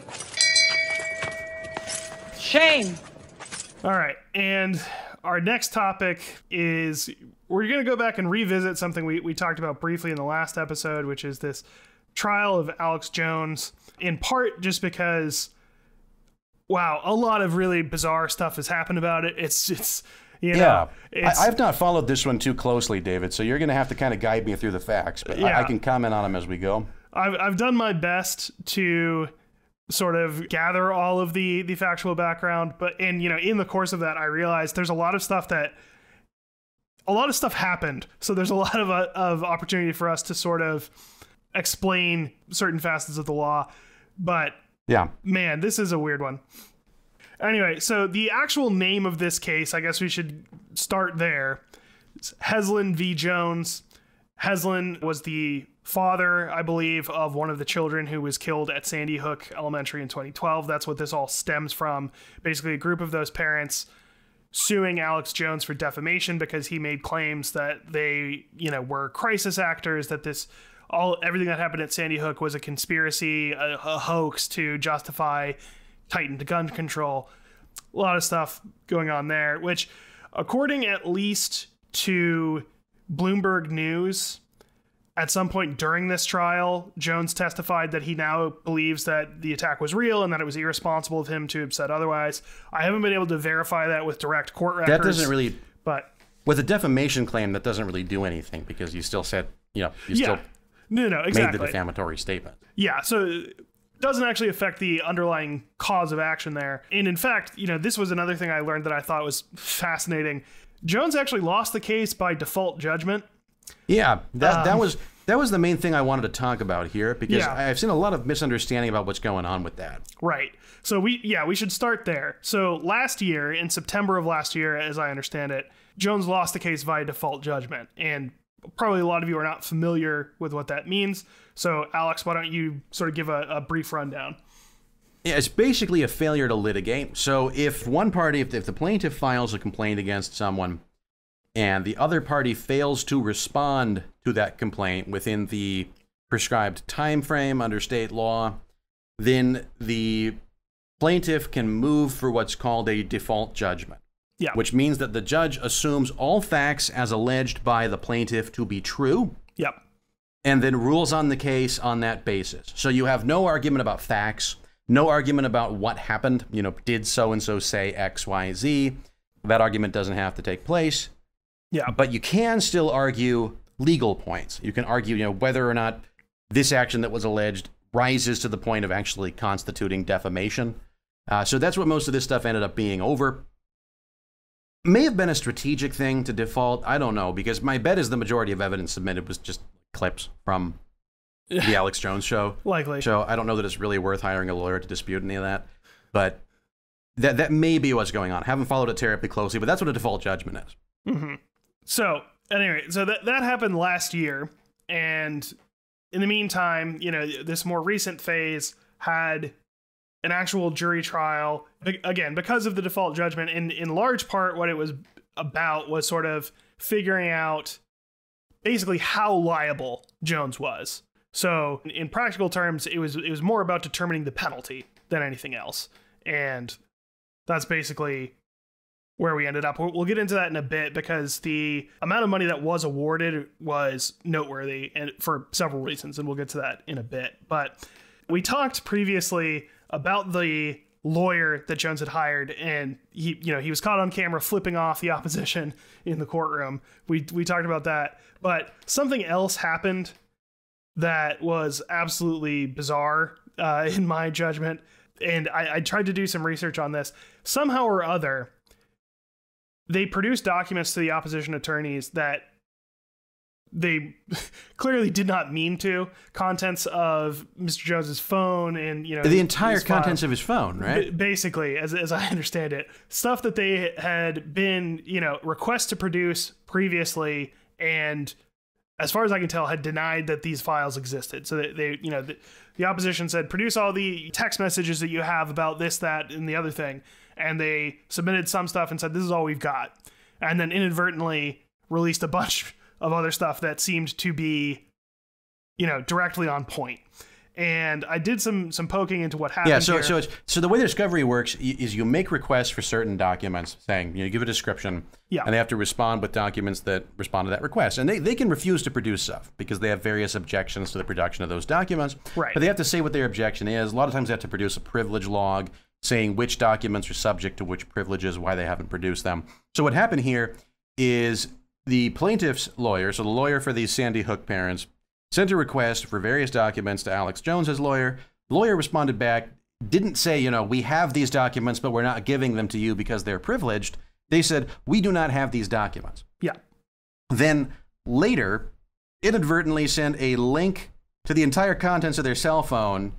Shame. All right. And our next topic is we're going to go back and revisit something we, we talked about briefly in the last episode, which is this trial of Alex Jones, in part just because, wow, a lot of really bizarre stuff has happened about it. It's, it's you know, Yeah, it's, I, I've not followed this one too closely, David, so you're going to have to kind of guide me through the facts, but I, Yeah. I can comment on them as we go. I've, I've done my best to sort of gather all of the, the factual background, but in, you know, in the course of that, I realized there's a lot of stuff that a lot of stuff happened. So there's a lot of, uh, of opportunity for us to sort of explain certain facets of the law. But Yeah. man, this is a weird one. Anyway, so the actual name of this case, I guess we should start there. It's Heslin v. Jones. Heslin was the father, I believe, of one of the children who was killed at Sandy Hook Elementary in twenty twelve. That's what this all stems from. Basically, a group of those parents suing Alex Jones for defamation because he made claims that they, you know, were crisis actors, that this all everything that happened at Sandy Hook was a conspiracy, a, a hoax to justify tightened gun control. A lot of stuff going on there, which, according at least to Bloomberg News, at some point during this trial, Jones testified that he now believes that the attack was real and that it was irresponsible of him to have said otherwise. I haven't been able to verify that with direct court records. That doesn't really, but with a defamation claim, that doesn't really do anything because you still said, you know, you yeah, still no, no, made exactly. the defamatory statement. Yeah, so it doesn't actually affect the underlying cause of action there. And in fact, you know, this was another thing I learned that I thought was fascinating. Jones actually lost the case by default judgment. Yeah, that Um, that was that was the main thing I wanted to talk about here because Yeah. I've seen a lot of misunderstanding about what's going on with that. Right. So we, yeah, we should start there. So last year, in September of last year, as I understand it, Jones lost the case via default judgment. And probably a lot of you are not familiar with what that means. So Alex, why don't you sort of give a, a brief rundown? Yeah, it's basically a failure to litigate. So if one party, if, if the plaintiff files a complaint against someone and the other party fails to respond to that complaint within the prescribed time frame under state law, then the plaintiff can move for what's called a default judgment. Yeah. Which means that the judge assumes all facts as alleged by the plaintiff to be true. Yep. And then rules on the case on that basis. So you have no argument about facts, no argument about what happened. You know, did so-and-so say X, Y, Z? That argument doesn't have to take place. Yeah. But you can still argue legal points. You can argue, you know, whether or not this action that was alleged rises to the point of actually constituting defamation. Uh, so that's what most of this stuff ended up being over. May have been a strategic thing to default. I don't know, because my bet is the majority of evidence submitted was just clips from the Alex Jones show. Likely. So I don't know that it's really worth hiring a lawyer to dispute any of that. But that that may be what's going on. I haven't followed it terribly closely, but that's what a default judgment is. Mm-hmm. So anyway, so that, that happened last year. And in the meantime, you know, this more recent phase had an actual jury trial, again, because of the default judgment. And in large part, what it was about was sort of figuring out basically how liable Jones was. So in practical terms, it was it was more about determining the penalty than anything else. And that's basically where we ended up. We'll, we'll get into that in a bit because the amount of money that was awarded was noteworthy and for several reasons, and we'll get to that in a bit. But we talked previously about the lawyer that Jones had hired, and he, you know, he was caught on camera flipping off the opposition in the courtroom. We we talked about that, but something else happened that was absolutely bizarre uh, in my judgment, and I, I tried to do some research on this. Somehow or other, they produced documents to the opposition attorneys that they clearly did not mean to. Contents of Mister Jones's phone and, you know, the entire his contents file. of his phone, right? B- basically, as, as I understand it, stuff that they had been, you know, requests to produce previously, and as far as I can tell, had denied that these files existed. So they, they you know, the, the opposition said, produce all the text messages that you have about this, that, and the other thing. And they submitted some stuff and said, this is all we've got. And then inadvertently released a bunch of other stuff that seemed to be, you know, directly on point. And I did some some poking into what happened. Yeah, so here. so it's, so the way the discovery works is you make requests for certain documents, saying, you know, give a description, yeah. and they have to respond with documents that respond to that request. And they, they can refuse to produce stuff because they have various objections to the production of those documents. Right. But they have to say what their objection is. A lot of times they have to produce a privilege log saying which documents are subject to which privileges, why they haven't produced them. So what happened here is the plaintiff's lawyer, so the lawyer for these Sandy Hook parents, sent a request for various documents to Alex Jones's lawyer. The lawyer responded back, didn't say, you know, we have these documents, but we're not giving them to you because they're privileged. They said, we do not have these documents. Yeah. Then later, inadvertently sent a link to the entire contents of their cell phone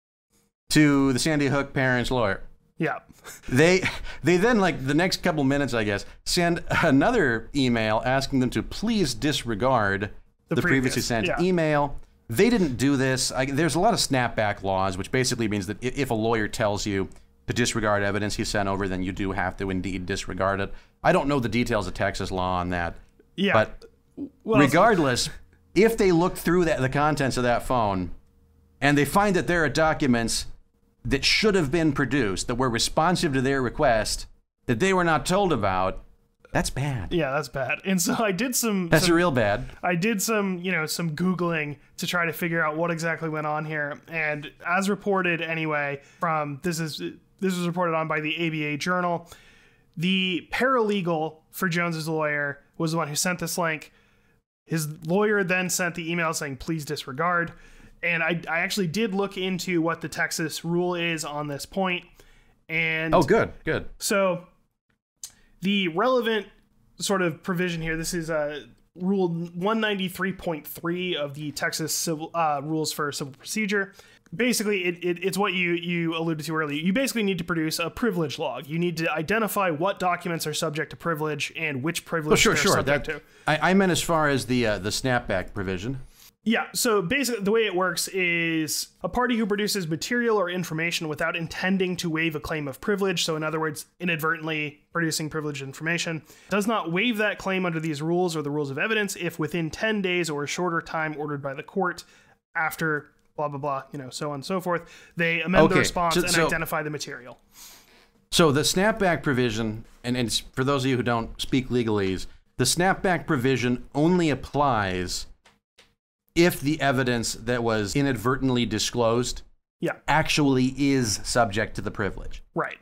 to the Sandy Hook parents' lawyer. Yeah. They they then, like the next couple minutes, I guess, send another email asking them to please disregard the, the previous, previously sent yeah. email. They didn't do this. I, there's a lot of snapback laws, which basically means that if a lawyer tells you to disregard evidence he sent over, then you do have to indeed disregard it. I don't know the details of Texas law on that. Yeah. But well, regardless, if they look through that, the contents of that phone and they find that there are documents that should have been produced, that were responsive to their request, that they were not told about, that's bad. Yeah, that's bad. And so I did some... That's some, real bad. I did some, you know, some Googling to try to figure out what exactly went on here. And as reported anyway, from, this is this was reported on by the A B A Journal, the paralegal for Jones's lawyer was the one who sent this link. His lawyer then sent the email saying, please disregard. And I, I actually did look into what the Texas rule is on this point. And oh, good, good. So the relevant sort of provision here, this is uh, Rule one ninety-three point three of the Texas civil uh, Rules for Civil Procedure. Basically, it, it, it's what you, you alluded to earlier. You basically need to produce a privilege log. You need to identify what documents are subject to privilege and which privilege Oh, sure, they're sure. subject That, to. I, I meant as far as the uh, the snapback provision. Yeah, so basically the way it works is a party who produces material or information without intending to waive a claim of privilege, so in other words, inadvertently producing privileged information, does not waive that claim under these rules or the rules of evidence if within ten days or a shorter time ordered by the court after blah, blah, blah, you know, so on and so forth, they amend Okay, the response so- and so- identify the material. So the snapback provision, and, and for those of you who don't speak legalese, the snapback provision only applies if the evidence that was inadvertently disclosed Yeah, actually is subject to the privilege. right.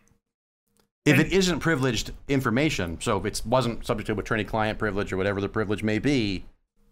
If And- it isn't privileged information, so if it wasn't subject to attorney-client privilege or whatever the privilege may be,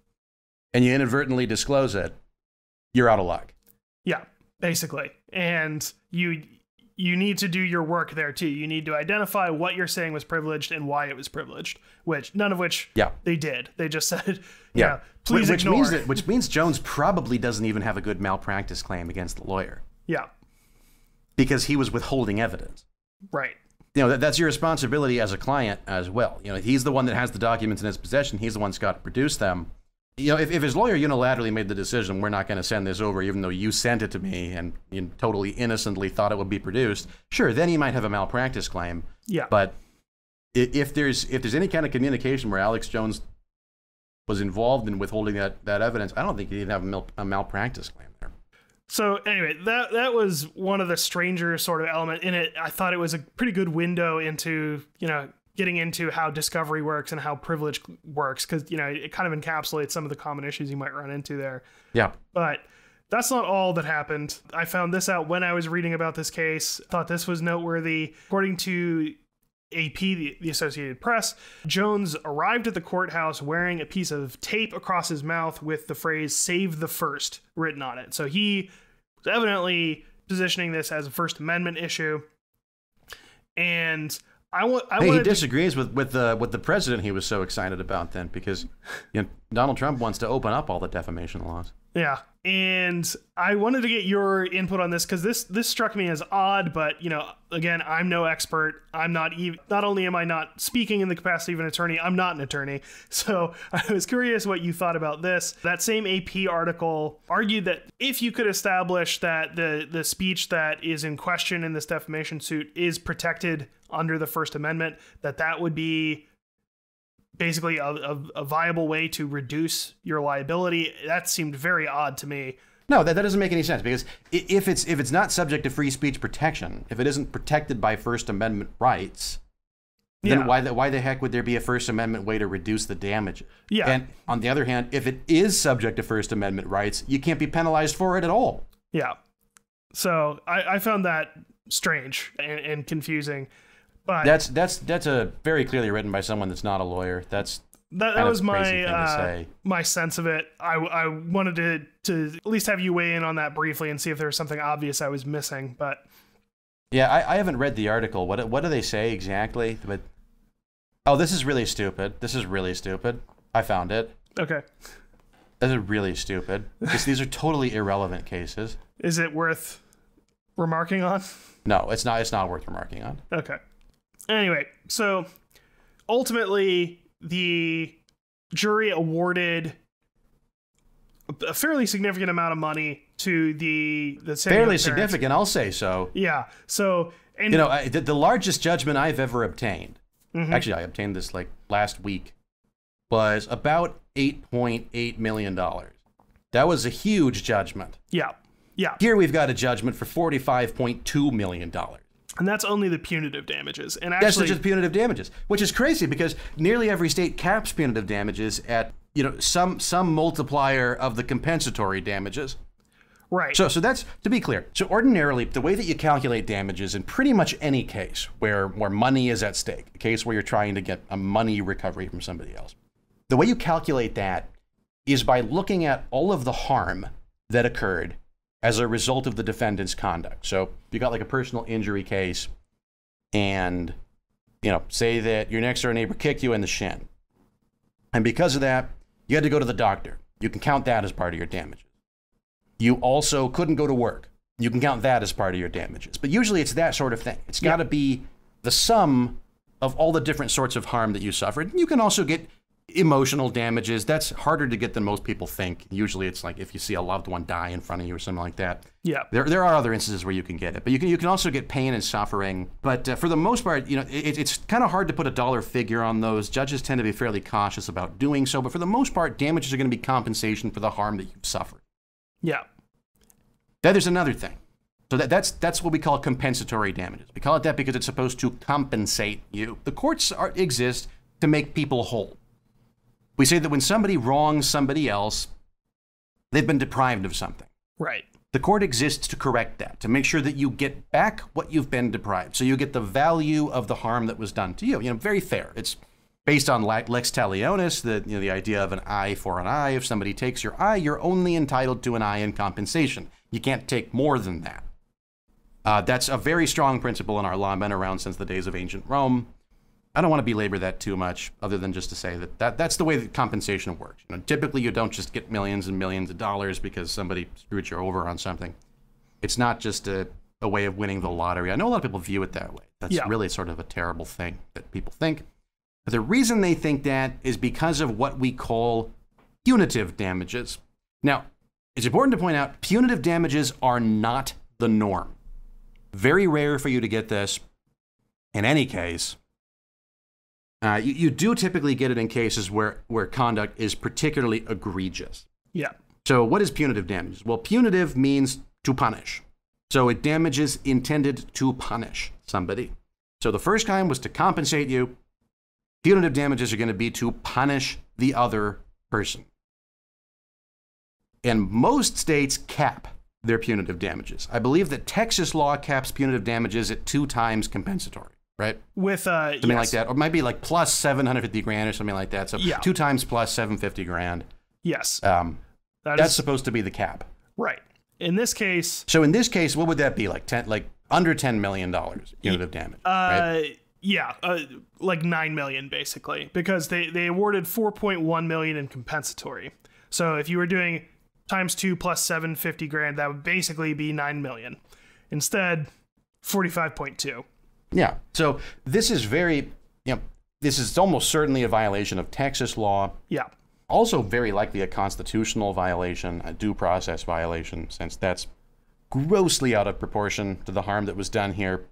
and you inadvertently disclose it, you're out of luck. Yeah, basically. And you you need to do your work there too. You need to identify what you're saying was privileged and why it was privileged, which none of which Yeah. they did. They just said, Yeah. yeah, please which ignore. Means that, which means Jones probably doesn't even have a good malpractice claim against the lawyer Yeah, because he was withholding evidence. right. You know, that, that's your responsibility as a client as well. You know, he's the one that has the documents in his possession. He's the one that's got to produce them. You know, if, if his lawyer unilaterally made the decision, we're not going to send this over, even though you sent it to me and you totally innocently thought it would be produced, sure, then he might have a malpractice claim. Yeah. But i- if there's if there's any kind of communication where Alex Jones was involved in withholding that, that evidence, I don't think he'd even have a, mal- a malpractice claim there. So anyway, that that was one of the stranger sort of element in it. I thought it was a pretty good window into, you know, getting into how discovery works and how privilege works, because, you know, it kind of encapsulates some of the common issues you might run into there. Yeah. But that's not all that happened. I found this out when I was reading about this case. Thought this was noteworthy. According to A P, the, the Associated Press, Jones arrived at the courthouse wearing a piece of tape across his mouth with the phrase "Save the First" written on it. So he was evidently positioning this as a First Amendment issue. And I want. I hey, he to, disagrees with with the with the president he was so excited about then, because you know, Donald Trump wants to open up all the defamation laws. Yeah, and I wanted to get your input on this because this this struck me as odd. But you know, again, I'm no expert. I'm not even. Not only am I not speaking in the capacity of an attorney, I'm not an attorney. So I was curious what you thought about this. That same A P article argued that if you could establish that the the speech that is in question in this defamation suit is protected under the First Amendment, that that would be basically a, a, a viable way to reduce your liability. That seemed very odd to me. No, that, that doesn't make any sense, because if it's if it's not subject to free speech protection, if it isn't protected by First Amendment rights, then yeah. why the, why the heck would there be a First Amendment way to reduce the damage? Yeah. And on the other hand, if it is subject to First Amendment rights, you can't be penalized for it at all. Yeah. So I, I found that strange and, and confusing. But that's that's that's a very clearly written by someone that's not a lawyer. That's that, that was my uh, my sense of it. I, I wanted to to at least have you weigh in on that briefly and see if there was something obvious I was missing. But yeah, I, I haven't read the article. What what do they say exactly? But oh, this is really stupid. This is really stupid. I found it. Okay. This is really stupid because these are totally irrelevant cases. Is it worth remarking on? No, it's not. It's not worth remarking on. Okay. Anyway, so ultimately the jury awarded a fairly significant amount of money to the the fairly significant, I'll say so. Yeah. So and you know, I, the, the largest judgment I've ever obtained, mm-hmm. actually I obtained this like last week, was about eight point eight million dollars. That was a huge judgment. Yeah. Yeah. Here we've got a judgment for forty-five point two million dollars. And that's only the punitive damages. And actually, that's just punitive damages, which is crazy because nearly every state caps punitive damages at, you know, some some multiplier of the compensatory damages. Right. So so that's, to be clear, so ordinarily the way that you calculate damages in pretty much any case where where money is at stake, a case where you're trying to get a money recovery from somebody else, the way you calculate that is by looking at all of the harm that occurred as a result of the defendant's conduct. So you got like a personal injury case and, you know, say that your next door neighbor kicked you in the shin. And because of that, you had to go to the doctor. You can count that as part of your damages. You also couldn't go to work. You can count that as part of your damages. But usually it's that sort of thing. It's got to yeah. be the sum of all the different sorts of harm that you suffered. You can also get emotional damages. That's harder to get than most people think. Usually it's like if you see a loved one die in front of you or something like that. Yeah. There there are other instances where you can get it, but you can you can also get pain and suffering. But uh, for the most part, you know, it, it's kind of hard to put a dollar figure on those. Judges tend to be fairly cautious about doing so, but for the most part, damages are going to be compensation for the harm that you've suffered. Yeah. Then there's another thing. So that, that's that's what we call compensatory damages. We call it that because it's supposed to compensate you. The courts are, exist to make people whole. We say that when somebody wrongs somebody else, they've been deprived of something. Right. The court exists to correct that, to make sure that you get back what you've been deprived. So you get the value of the harm that was done to you. You know, very fair. It's based on lex talionis, the, you know, the idea of an eye for an eye. If somebody takes your eye, you're only entitled to an eye in compensation. You can't take more than that. Uh, that's a very strong principle in our law, been around since the days of ancient Rome. I don't want to belabor that too much, other than just to say that, that that's the way that compensation works. You know, typically, you don't just get millions and millions of dollars because somebody screwed you over on something. It's not just a, a way of winning the lottery. I know a lot of people view it that way. That's yeah. really sort of a terrible thing that people think. But the reason they think that is because of what we call punitive damages. Now, it's important to point out, punitive damages are not the norm. Very rare for you to get this in any case. Uh, you, you do typically get it in cases where, where conduct is particularly egregious. Yeah. So what is punitive damages? Well, punitive means to punish. So it damages intended to punish somebody. So the first kind was to compensate you. punitive damages are going to be to punish the other person. And most states cap their punitive damages. I believe that Texas law caps punitive damages at two times compensatory, right? With uh, something yes. like that, or it might be like plus seven hundred fifty grand or something like that. So yeah. two times plus seven hundred fifty grand. Yes, um, that that's is, supposed to be the cap, right? In this case, so in this case, what would that be? Like ten, like under ten million dollars punitive damage, uh, right? Yeah, uh, like nine million basically, because they they awarded four point one million in compensatory. So if you were doing times two plus seven fifty grand, that would basically be nine million. Instead, forty-five point two. Yeah. So this is very, you know, this is almost certainly a violation of Texas law. Yeah. Also very likely a constitutional violation, a due process violation, since that's grossly out of proportion to the harm that was done here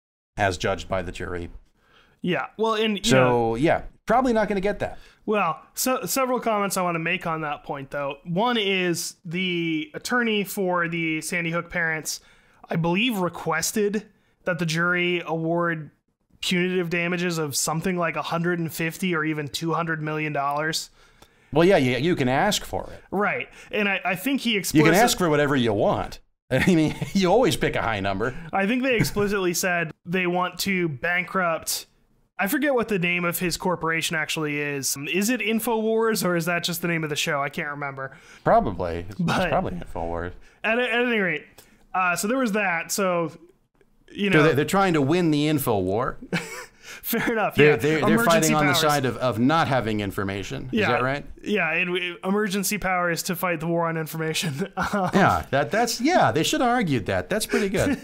as judged by the jury. Yeah. Well, and you so know, yeah, probably not going to get that. Well, so, several comments I want to make on that point, though. One is the attorney for the Sandy Hook parents, I believe, requested that the jury award punitive damages of something like one hundred fifty or even two hundred million dollars. Well, yeah, yeah, you can ask for it. Right. And I, I think he You explicitly... can ask for whatever you want. I mean, you always pick a high number. I think they explicitly said they want to bankrupt... I forget what the name of his corporation actually is. Is it InfoWars, or is that just the name of the show? I can't remember. Probably. It's, But- it's probably InfoWars. At, at any rate, uh, so there was that. So, you know... So they're, they're trying to win the info war. Fair enough. They're, yeah. they're, they're Emergency fighting on the powers. side of, of not having information. Is Yeah. that right? Yeah, and we, emergency power is to fight the war on information. Um, Yeah, that that's yeah. They should have argued that. That's pretty good.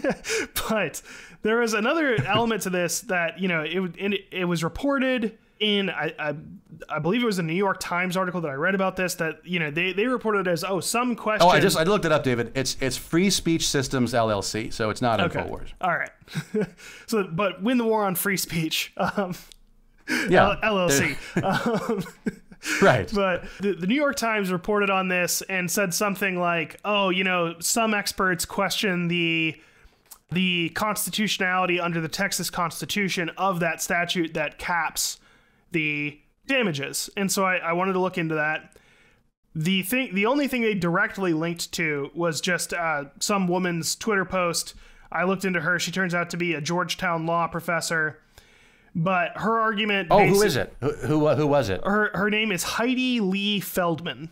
But there was another element to this that, you know, it it, it was reported in I, I I believe it was a New York Times article that I read about this, that, you know, they they reported as oh some question. Oh, I just I looked it up, David. It's it's Free Speech Systems L L C, so it's not Okay. InfoWars. All right. So, but win the war on free speech. Um, Yeah, L- LLC. they're- um, Right. But the, the New York Times reported on this and said something like, oh, you know, some experts question the the constitutionality under the Texas Constitution of that statute that caps the damages. And so I, I wanted to look into that. The thing, the only thing they directly linked to was just uh, some woman's Twitter post. I looked into her. She turns out to be a Georgetown law professor. But her argument... Oh, basi- who is it? Who, who who was it? Her her name is Heidi Lee Feldman.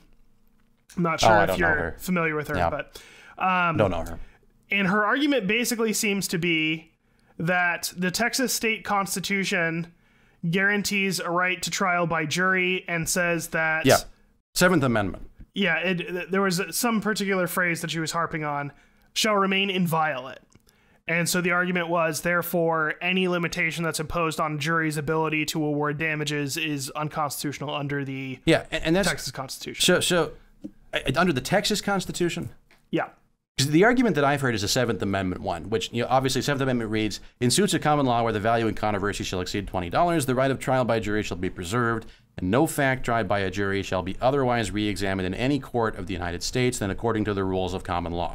I'm not Oh, sure I if don't know you're her. familiar with her, Yeah. but um, Don't know her. and her argument basically seems to be that the Texas state constitution guarantees a right to trial by jury and says that Yeah, Seventh Amendment. yeah, it, there was some particular phrase that she was harping on, shall remain inviolate. And so the argument was, therefore, any limitation that's imposed on a jury's ability to award damages is unconstitutional under the Yeah, and, and that's Texas Constitution. so so uh, under the Texas Constitution. Yeah. 'Cause the argument that I've heard is a Seventh Amendment one, which, you know, obviously Seventh Amendment reads, in suits of common law where the value in controversy shall exceed twenty dollars, the right of trial by jury shall be preserved, and no fact tried by a jury shall be otherwise re-examined in any court of the United States than according to the rules of common law.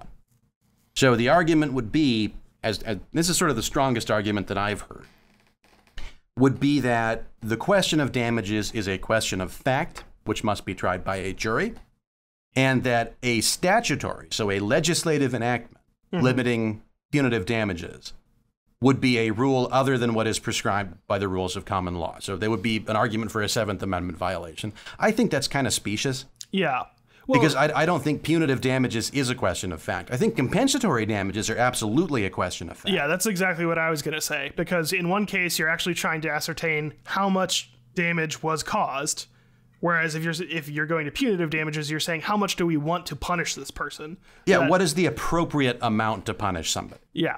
So the argument would be, as, as this is sort of the strongest argument that I've heard, would be that the question of damages is a question of fact, which must be tried by a jury, and that a statutory, so a legislative enactment mm-hmm. limiting punitive damages, would be a rule other than what is prescribed by the rules of common law. So there would be an argument for a Seventh Amendment violation. I think that's kind of specious. Yeah. Well, Because I, I don't think punitive damages is a question of fact. I think compensatory damages are absolutely a question of fact. yeah, that's exactly what I was going to say. Because in one case, you're actually trying to ascertain how much damage was caused. Whereas if you're if you're going to punitive damages, you're saying, how much do we want to punish this person? Yeah, That- what is the appropriate amount to punish somebody? Yeah.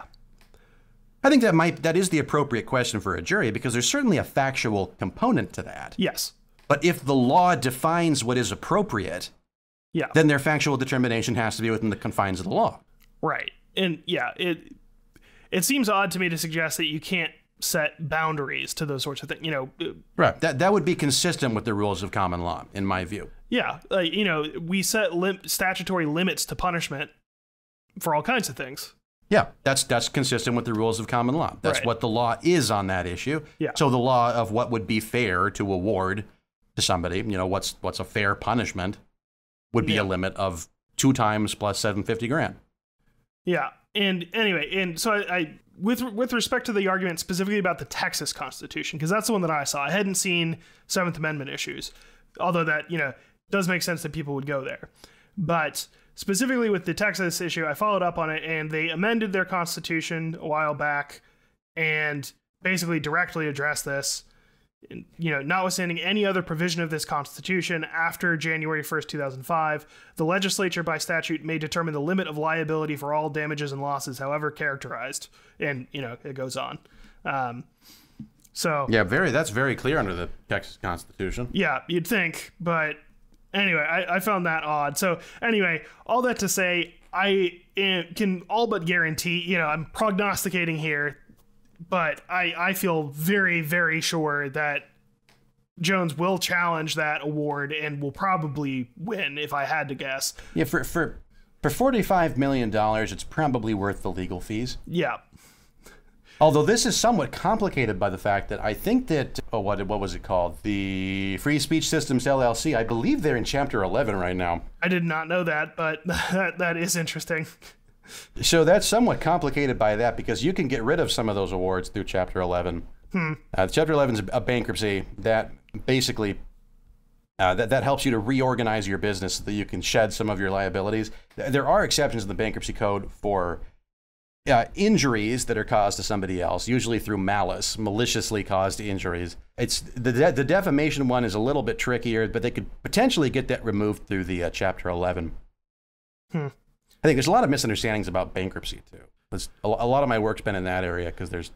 I think that might that is the appropriate question for a jury, because there's certainly a factual component to that. Yes. But if the law defines what is appropriate, Yeah. then their factual determination has to be within the confines of the law. Right. And yeah, it it seems odd to me to suggest that you can't set boundaries to those sorts of things. You know, uh, Right. That that would be consistent with the rules of common law, in my view. yeah, like, you know, we set lim- statutory limits to punishment for all kinds of things. Yeah, that's that's consistent with the rules of common law. That's Right. what the law is on that issue. Yeah. So the law of what would be fair to award to somebody, you know, what's what's a fair punishment, would be Yeah. a limit of two times plus seven hundred fifty grand. Yeah. And anyway, and so I, I with with respect to the argument specifically about the Texas Constitution, because that's the one that I saw. I hadn't seen Seventh Amendment issues, although that, you know, does make sense that people would go there. But specifically with the Texas issue, I followed up on it, and they amended their constitution a while back and basically directly addressed this. You know, notwithstanding any other provision of this constitution after January first, two thousand five, the legislature by statute may determine the limit of liability for all damages and losses, however characterized. And, you know, it goes on. Um, so Yeah, very. That's very clear under the Texas Constitution. yeah, you'd think, but anyway, I, I found that odd. So anyway, all that to say, I eh, can all but guarantee, you know, I'm prognosticating here, but I, I feel very, very sure that Jones will challenge that award and will probably win, if I had to guess. Yeah, for for for forty-five million dollars, it's probably worth the legal fees. Yeah. Although this is somewhat complicated by the fact that I think that, oh, what what was it called? The Free Speech Systems L L C, I believe they're in Chapter eleven right now. I did not know that, but that, that is interesting. So that's somewhat complicated by that, because you can get rid of some of those awards through Chapter eleven. Hmm. Uh, Chapter eleven is a bankruptcy that basically uh, that, that helps you to reorganize your business so that you can shed some of your liabilities. There are exceptions in the bankruptcy code for uh, injuries that are caused to somebody else, usually through malice, maliciously caused injuries. It's the, de- the defamation one is a little bit trickier, but they could potentially get that removed through the uh, Chapter eleven. Hmm. I think there's a lot of misunderstandings about bankruptcy too. There's a, a lot of my work's been in that area, because there's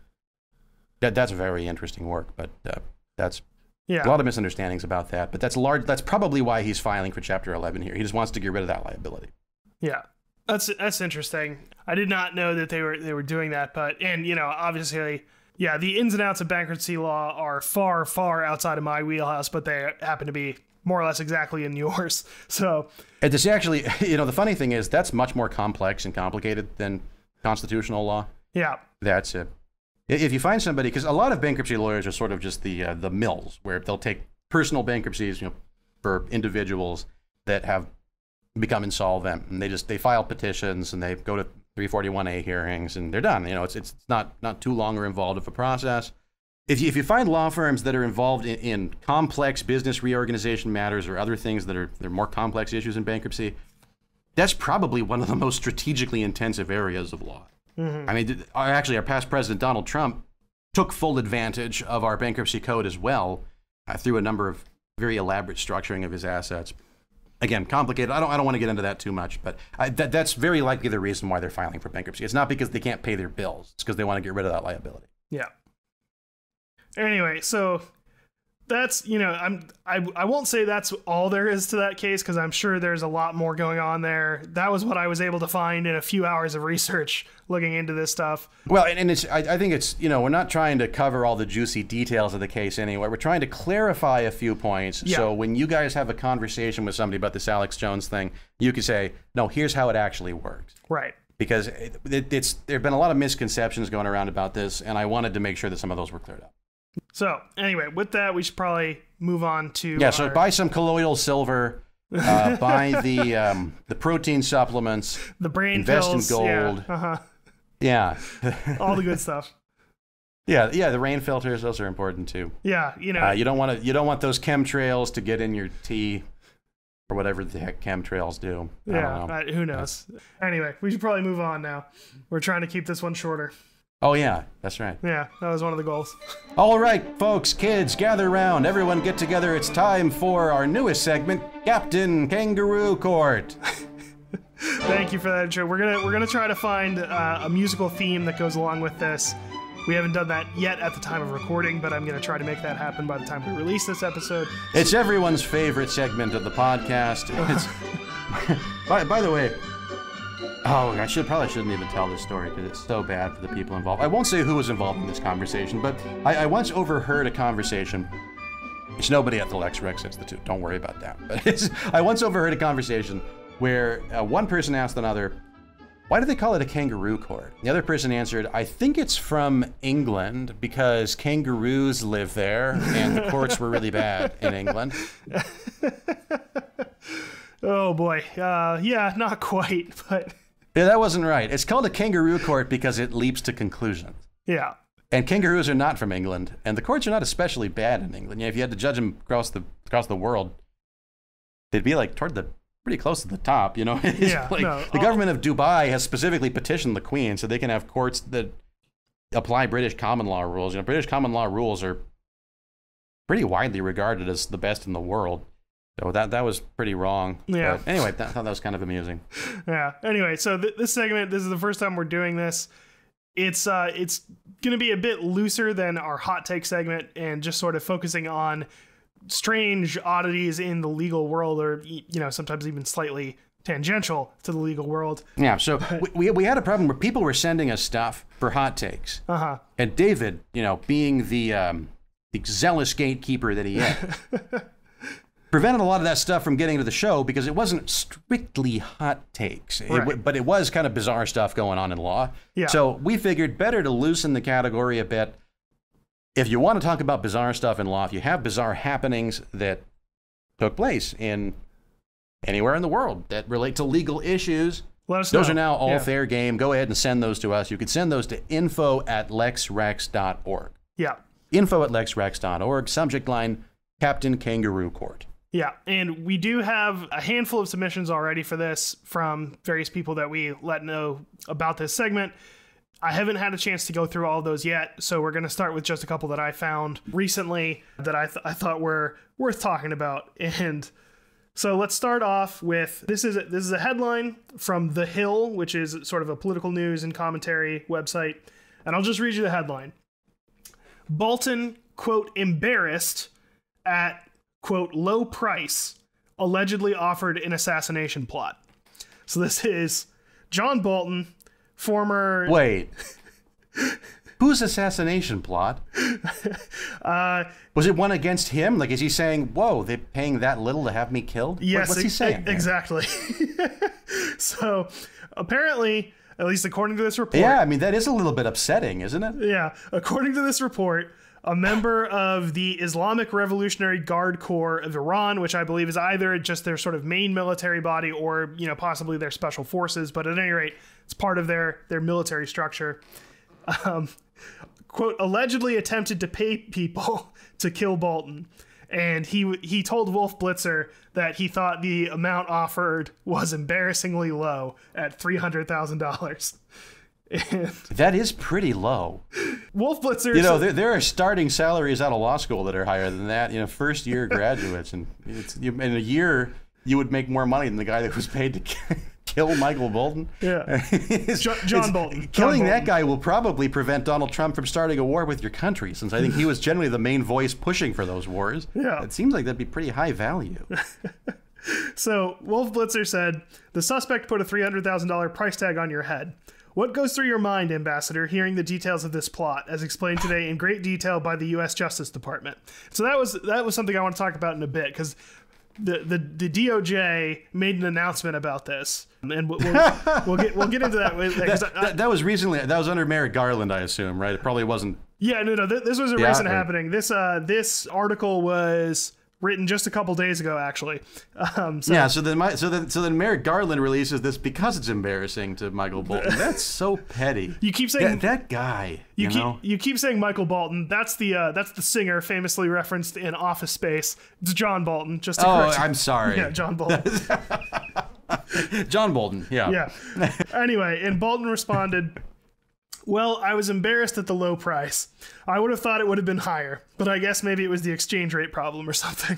that that's very interesting work, but uh, that's Yeah. a lot of misunderstandings about that. But that's large. That's probably why he's filing for Chapter eleven here. He just wants to get rid of that liability. Yeah. That's that's interesting. I did not know that they were they were doing that, but and you know, obviously, yeah, the ins and outs of bankruptcy law are far, far outside of my wheelhouse, but they happen to be more or less exactly in yours. So And this actually, you know, the funny thing is that's much more complex and complicated than constitutional law. yeah. That's it. If you find somebody, because a lot of bankruptcy lawyers are sort of just the uh, the mills, where they'll take personal bankruptcies, you know, for individuals that have become insolvent, and they just they file petitions and they go to three forty-one A hearings and they're done. You know, it's it's not not too long or involved of a process. If you, if you find law firms that are involved in, in complex business reorganization matters or other things that are they're more complex issues in bankruptcy, that's probably one of the most strategically intensive areas of law. Mm-hmm. I mean, actually, our past president, Donald Trump, took full advantage of our bankruptcy code as well uh, through a number of very elaborate structuring of his assets. Again, complicated. I don't I don't want to get into that too much, but I, that, that's very likely the reason why they're filing for bankruptcy. It's not because they can't pay their bills. It's because they want to get rid of that liability. Yeah. Anyway, so that's, you know, I'm I I won't say that's all there is to that case, because I'm sure there's a lot more going on there. That was what I was able to find in a few hours of research looking into this stuff. Well, and, and it's I, I think it's, you know, we're not trying to cover all the juicy details of the case anyway. We're trying to clarify a few points. Yeah. So when you guys have a conversation with somebody about this Alex Jones thing, you can say, no, here's how it actually works. Right. Because it, it, it's there have been a lot of misconceptions going around about this, and I wanted to make sure that some of those were cleared up. So anyway, with that, we should probably move on to Yeah, so our- buy some colloidal silver, uh, buy the um, the protein supplements, the brain invest pills, in gold. yeah, uh-huh. Yeah. all the good stuff. Yeah, yeah, the rain filters, those are important too. Yeah, you know, Uh, you don't want to you don't want those chemtrails to get in your tea or whatever the heck chemtrails do. I yeah, don't know. uh, who knows? Anyway, we should probably move on now. We're trying to keep this one shorter. Oh yeah, that's right. Yeah, that was one of the goals. All right, folks, kids, gather around. Everyone get together. It's time for our newest segment, Captain Kangaroo Court. Thank you for that intro. We're gonna we're gonna try to find uh, a musical theme that goes along with this. We haven't done that yet at the time of recording, but I'm gonna try to make that happen by the time we release this episode. It's everyone's favorite segment of the podcast. It's, by, by the way, oh, I should probably shouldn't even tell this story because it's so bad for the people involved. I won't say who was involved in this conversation, but I, I once overheard a conversation. It's nobody at the Lex Rex Institute. Don't worry about that. But it's, I once overheard a conversation where uh, one person asked another, why do they call it a kangaroo court? The other person answered, I think it's from England because kangaroos live there and the courts were really bad in England. Oh boy. Uh, yeah, not quite, but... Yeah, that wasn't right. It's called a kangaroo court because it leaps to conclusions. Yeah. And kangaroos are not from England, and the courts are not especially bad in England. Yeah, if you had to judge them across the across the world, they'd be like toward the pretty close to the top, you know. It's Yeah, like no, the all- government of Dubai has specifically petitioned the Queen so they can have courts that apply British common law rules. You know, British common law rules are pretty widely regarded as the best in the world. So that that was pretty wrong. Yeah. But anyway, I thought that was kind of amusing. Yeah. Anyway, so th- this segment, this is the first time we're doing this. It's uh, it's going to be a bit looser than our hot take segment and just sort of focusing on strange oddities in the legal world, or, you know, sometimes even slightly tangential to the legal world. Yeah, so we, we, we had a problem where people were sending us stuff for hot takes. Uh-huh. And David, you know, being the, um, the zealous gatekeeper that he is, prevented a lot of that stuff from getting to the show because it wasn't strictly hot takes, it, Right. but it was kind of bizarre stuff going on in law. Yeah. So we figured better to loosen the category a bit. If you want to talk about bizarre stuff in law, if you have bizarre happenings that took place in anywhere in the world that relate to legal issues, Let us those know. are now all Yeah. fair game. Go ahead and send those to us. You can send those to info at lexrex dot org. Yeah. Info at lexrex dot org. Subject line, Captain Kangaroo Court. Yeah, and we do have a handful of submissions already for this from various people that we let know about this segment. I haven't had a chance to go through all of those yet, so we're going to start with just a couple that I found recently that I, th- I thought were worth talking about. And so let's start off with, this is a, this is a headline from The Hill, which is sort of a political news and commentary website. And I'll just read you the headline. Bolton, quote, embarrassed at, quote, low price, allegedly offered an assassination plot. So this is John Bolton, former... Wait. Whose assassination plot? Uh, Was it one against him? Like, is he saying, whoa, they're paying that little to have me killed? yes, What- What's he ex- saying? here? exactly. So apparently, at least according to this report... Yeah, I mean, that is a little bit upsetting, isn't it? Yeah, according to this report, a member of the Islamic Revolutionary Guard Corps of Iran, which I believe is either just their sort of main military body or, you know, possibly their special forces, but at any rate, it's part of their, their military structure, um, quote, allegedly attempted to pay people to kill Bolton. And he he told Wolf Blitzer that he thought the amount offered was embarrassingly low at three hundred thousand dollars. And That is pretty low. Wolf Blitzer... You know, said- there, there are starting salaries out of law school that are higher than that. You know, first year graduates, and it's, you, in a year you would make more money than the guy that was paid to ki- kill Michael Bolton. Yeah. It's- Jo- John it's- Bolton. John Killing that Bolton. guy will probably prevent Donald Trump from starting a war with your country, since I think he was generally the main voice pushing for those wars. Yeah. It seems like that'd be pretty high value. So Wolf Blitzer said, the suspect put a three hundred thousand dollars price tag on your head. What goes through your mind, Ambassador, hearing the details of this plot, as explained today in great detail by the U S Justice Department? So that was that was something I want to talk about in a bit, because the, the the D O J made an announcement about this, and we'll, we'll, we'll get we'll get into that. With, 'cause that, I- that, that was recently. That was under Merrick Garland, I assume, right? It probably wasn't. yeah, no, no, th- this was a Yeah, recent or- happening. This uh this article was written just a couple days ago, actually. Um, so Yeah, so then my, so then so then Merrick Garland releases this because it's embarrassing to Michael Bolton. That's so petty. you keep saying That, that guy, You, you, keep know. you keep saying Michael Bolton. That's the uh, that's the singer famously referenced in Office Space. It's John Bolton. Just to Oh, correct you. I'm sorry. Yeah, John Bolton. John Bolton. Yeah. Yeah. Anyway, and Bolton responded, "Well, I was embarrassed at the low price. I would have thought it would have been higher, but I guess maybe it was the exchange rate problem or something."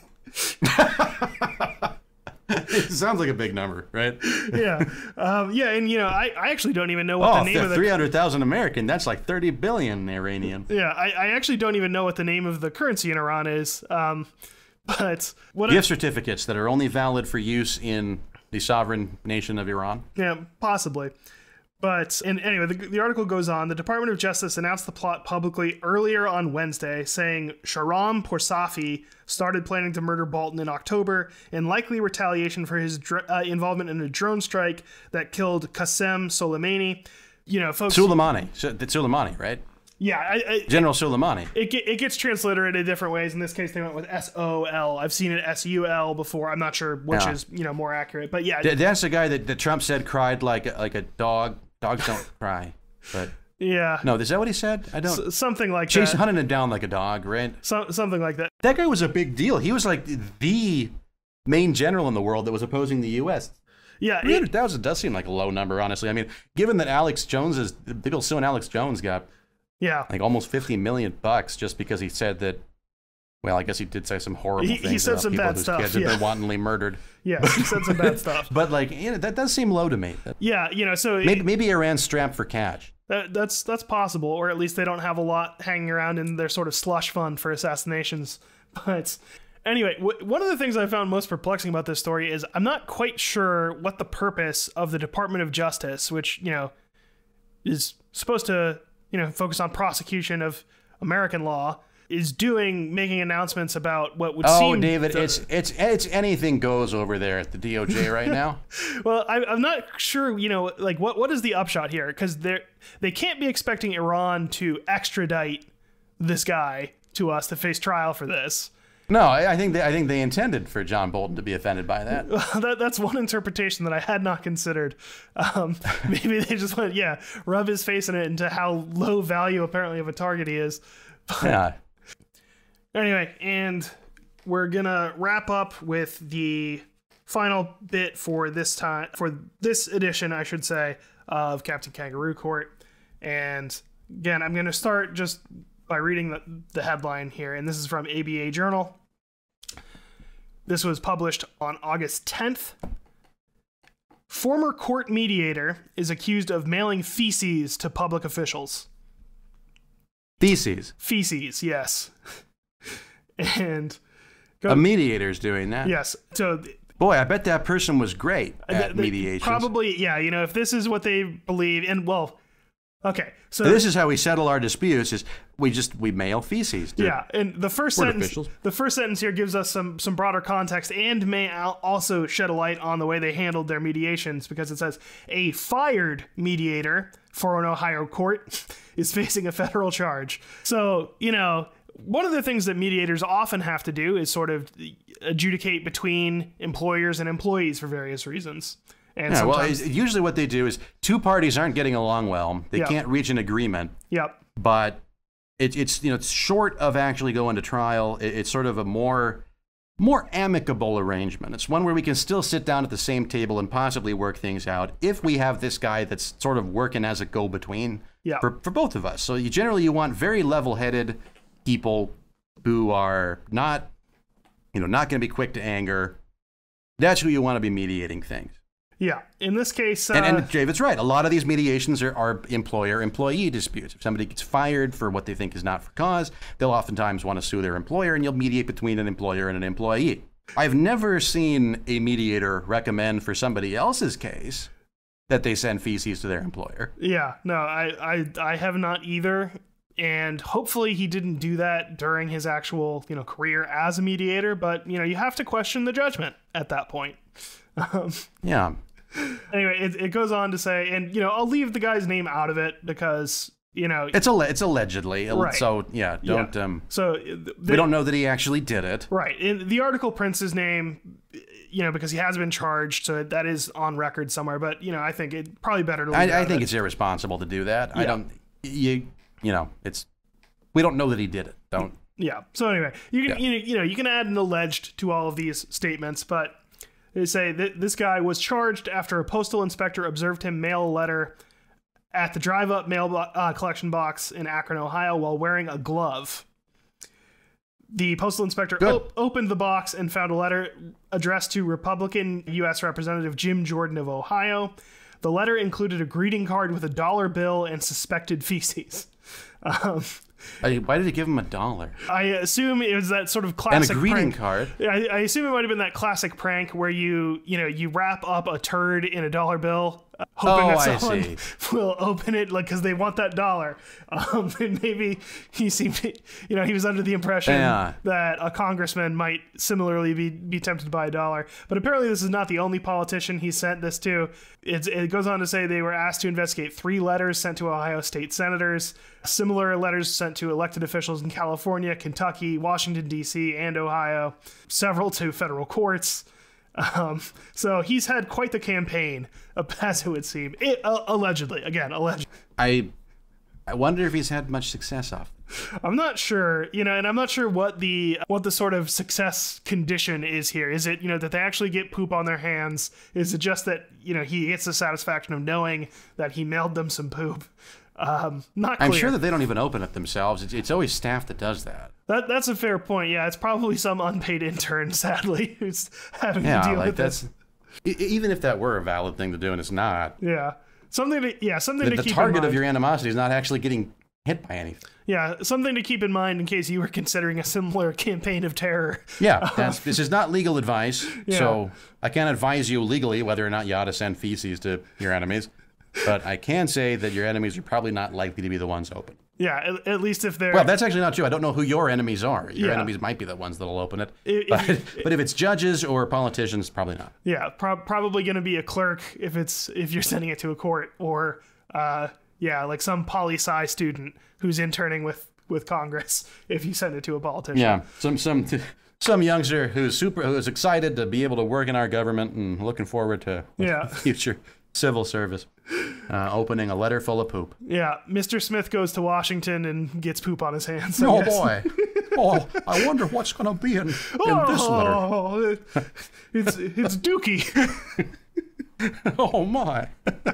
It sounds like a big number, right? Yeah, um, yeah, and you know, I, I actually don't even know what Oh, the name of the three hundred thousand American. That's like thirty billion Iranian. yeah, I, I actually don't even know what the name of the currency in Iran is. Um, but what Gift certificates that are only valid for use in the sovereign nation of Iran. Yeah, possibly. But and anyway, the, the article goes on. The Department of Justice announced the plot publicly earlier on Wednesday, saying Shahram Poursafi started planning to murder Bolton in October in likely retaliation for his dr- uh, involvement in a drone strike that killed Qasem Soleimani. You know, folks. Soleimani. Soleimani, right? Yeah. I, I, General Soleimani. It, it gets transliterated different ways. In this case, they went with S O L. I've seen it S U L before. I'm not sure which yeah. is, you know, more accurate. But yeah. That's the guy that, that Trump said cried like a, like a dog. Dogs don't cry, but yeah. No, is that what he said? I don't. S- something like Chase that. hunting him down like a dog, right? So, something like that. That guy was a big deal. He was like the main general in the world that was opposing the U S Yeah, three hundred thousand does seem like a low number, honestly. I mean, given that Alex Jones is the big old Sue and Alex Jones got yeah like almost fifty million bucks just because he said that. Well, I guess he did say some horrible he, things he said about some people bad whose stuff, kids have yeah. been wantonly murdered. Yeah, he said some bad stuff. But like, you know, that does seem low to me. That, yeah, you know, so maybe, maybe Iran's strapped for cash. That, that's that's possible, or at least they don't have a lot hanging around in their sort of slush fund for assassinations. But anyway, w- one of the things I found most perplexing about this story is I'm not quite sure what the purpose of the Department of Justice, which, you know, is supposed to, you know, focus on prosecution of American law, is doing, making announcements about what would oh, seem... Oh, David, the, it's it's it's anything goes over there at the D O J right now. Well, I, I'm not sure, you know, like, what what is the upshot here? Because they they can't be expecting Iran to extradite this guy to us to face trial for this. No, I, I think they, I think they intended for John Bolton to be offended by that. Well, that that's one interpretation that I had not considered. Um, maybe they just went, yeah, rub his face in it into how low value apparently of a target he is. But, yeah. Anyway, and we're gonna wrap up with the final bit for this time, for this edition, I should say, of Captain Kangaroo Court. And again, I'm gonna start just by reading the, the headline here, and this is from A B A Journal. This was published on August tenth. Former court mediator is accused of mailing feces to public officials. Feces? Feces, yes. And go, a mediator's doing that. Yes. So, boy, I bet that person was great at the, the, mediation. Probably, yeah. You know, if this is what they believe, and well, okay. So this is how we settle our disputes: is we just we mail feces. To yeah, and the first court sentence, officials. the first sentence here gives us some some broader context and may al- also shed a light on the way they handled their mediations, because it says a fired mediator for an Ohio court is facing a federal charge. So, you know, one of the things that mediators often have to do is sort of adjudicate between employers and employees for various reasons. And yeah, well, usually what they do is two parties aren't getting along well. They yep. can't reach an agreement. Yep. But it, it's you know it's short of actually going to trial. It, it's sort of a more more amicable arrangement. It's one where we can still sit down at the same table and possibly work things out if we have this guy that's sort of working as a go-between yep. for for both of us. So you generally you want very level-headed people who are not, you know, not going to be quick to anger. That's who you want to be mediating things. Yeah. In this case, uh, and, and David's right. A lot of these mediations are, are employer-employee disputes. If somebody gets fired for what they think is not for cause, they'll oftentimes want to sue their employer, and you'll mediate between an employer and an employee. I've never seen a mediator recommend for somebody else's case that they send feces to their employer. Yeah. No, I, I, I have not either. And hopefully he didn't do that during his actual, you know, career as a mediator. But, you know, you have to question the judgment at that point. Um, yeah. Anyway, it, it goes on to say, and, you know, I'll leave the guy's name out of it because, you know. It's a, it's allegedly. Right. So, yeah, don't. Yeah. Um, so they, we don't know that he actually did it. Right. And the article prints his name, you know, because he has been charged. So that is on record somewhere. But, you know, I think it probably better to leave I, it out I think of it's irresponsible to do that. Yeah. I don't. You. You know, it's we don't know that he did it. Don't. Yeah. So anyway, you can Yeah. you, you know you can add an alleged to all of these statements, but they say that this guy was charged after a postal inspector observed him mail a letter at the drive-up mail bo- uh, collection box in Akron, Ohio, while wearing a glove. The postal inspector op- opened the box and found a letter addressed to Republican U S Representative Jim Jordan of Ohio. The letter included a greeting card with a dollar bill and suspected feces. Um, I, why did he give him a dollar? I assume it was that sort of classic And a greeting prank. card. I, I assume it might have been that classic prank where you, you know, you wrap up a turd in a dollar bill, uh, hoping Oh, that I someone see. will open it, like, because they want that dollar. Um, and maybe he seemed, you know, he was under the impression Yeah. that a congressman might similarly be, be tempted by a dollar. But apparently this is not the only politician he sent this to. It's, it goes on to say they were asked to investigate three letters sent to Ohio state senators, similar letters sent to elected officials in California, Kentucky, Washington, D C, and Ohio, several to federal courts. Um, so he's had quite the campaign, as it would seem. It, uh, allegedly. Again, allegedly. I I wonder if he's had much success off. I'm not sure, you know, and I'm not sure what the what the sort of success condition is here. Is it, you know, that they actually get poop on their hands? Is it just that, you know, he gets the satisfaction of knowing that he mailed them some poop? Um, not clear. I'm sure that they don't even open it themselves. It's, it's always staff that does that. That that's a fair point. Yeah, it's probably some unpaid intern, sadly, who's having Yeah, to deal like with that's this. e- even if that were a valid thing to do, and it's not. Yeah, something to yeah something The, to the keep in target mind. of your animosity is not actually getting hit by anything. Yeah, something to keep in mind in case you were considering a similar campaign of terror. Yeah, that's, this is not legal advice, Yeah. so I can't advise you legally whether or not you ought to send feces to your enemies. But I can say that your enemies are probably not likely to be the ones open. Yeah, at, at least if they're Well, that's actually not true. I don't know who your enemies are. Your Yeah. enemies might be the ones that'll open it. If- but, if- but if it's judges or politicians, probably not. yeah pro- probably going to be a clerk if it's if you're sending it to a court, or uh yeah like some poli sci student who's interning with with Congress if you send it to a politician. Yeah, some some some youngster who's super who's excited to be able to work in our government and looking forward to Yeah. future civil service, uh, opening a letter full of poop. Yeah, Mister Smith goes to Washington and gets poop on his hands. I Oh guess. boy! Oh, I wonder what's going to be in, in this letter. Oh, it- it's it's Dookie. Oh my!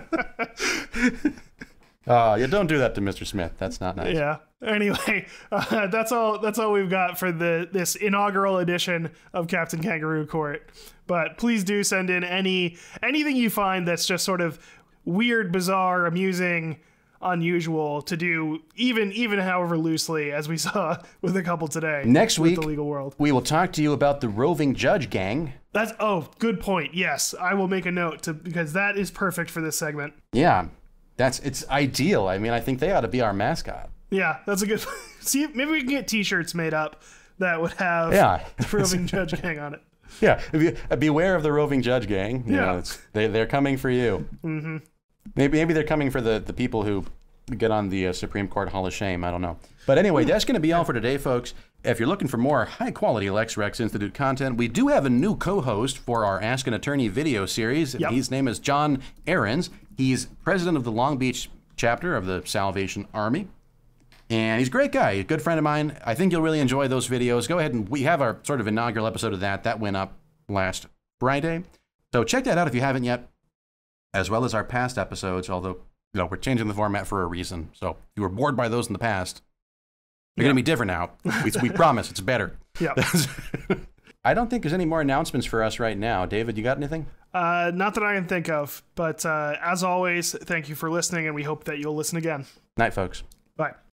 Uh, yeah, don't do that to Mister Smith. That's not nice. Yeah. Anyway, uh, that's all. That's all we've got for the this inaugural edition of Captain Kangaroo Court. But please do send in any anything you find that's just sort of weird, bizarre, amusing, unusual to do, even even however loosely, as we saw with a couple today. Next with week, the legal world. we will talk to you about the roving judge gang. That's oh, good point. Yes, I will make a note to because that is perfect for this segment. Yeah, that's it's ideal. I mean, I think they ought to be our mascot. Yeah, that's a good. See, maybe we can get T-shirts made up that would have Yeah. roving judge gang on it. Yeah, if you, uh, beware of the roving judge gang. You Yeah. know, it's, they, they're coming for you. Mm-hmm. Maybe maybe they're coming for the, the people who get on the uh, Supreme Court Hall of Shame. I don't know. But anyway, that's going to be all for today, folks. If you're looking for more high-quality Lex Rex Institute content, we do have a new co-host for our Ask an Attorney video series. Yep. His name is John Ahrens. He's president of the Long Beach chapter of the Salvation Army. And he's a great guy, a good friend of mine. I think you'll really enjoy those videos. Go ahead and we have our sort of inaugural episode of that. That went up last Friday. So check that out if you haven't yet, as well as our past episodes, although, you know, we're changing the format for a reason. So if you were bored by those in the past, they're going to be different now. We, we promise it's better. Yeah. I don't think there's any more announcements for us right now. David, you got anything? Uh, not that I can think of, but uh, as always, thank you for listening, and we hope that you'll listen again. Night, folks. Bye.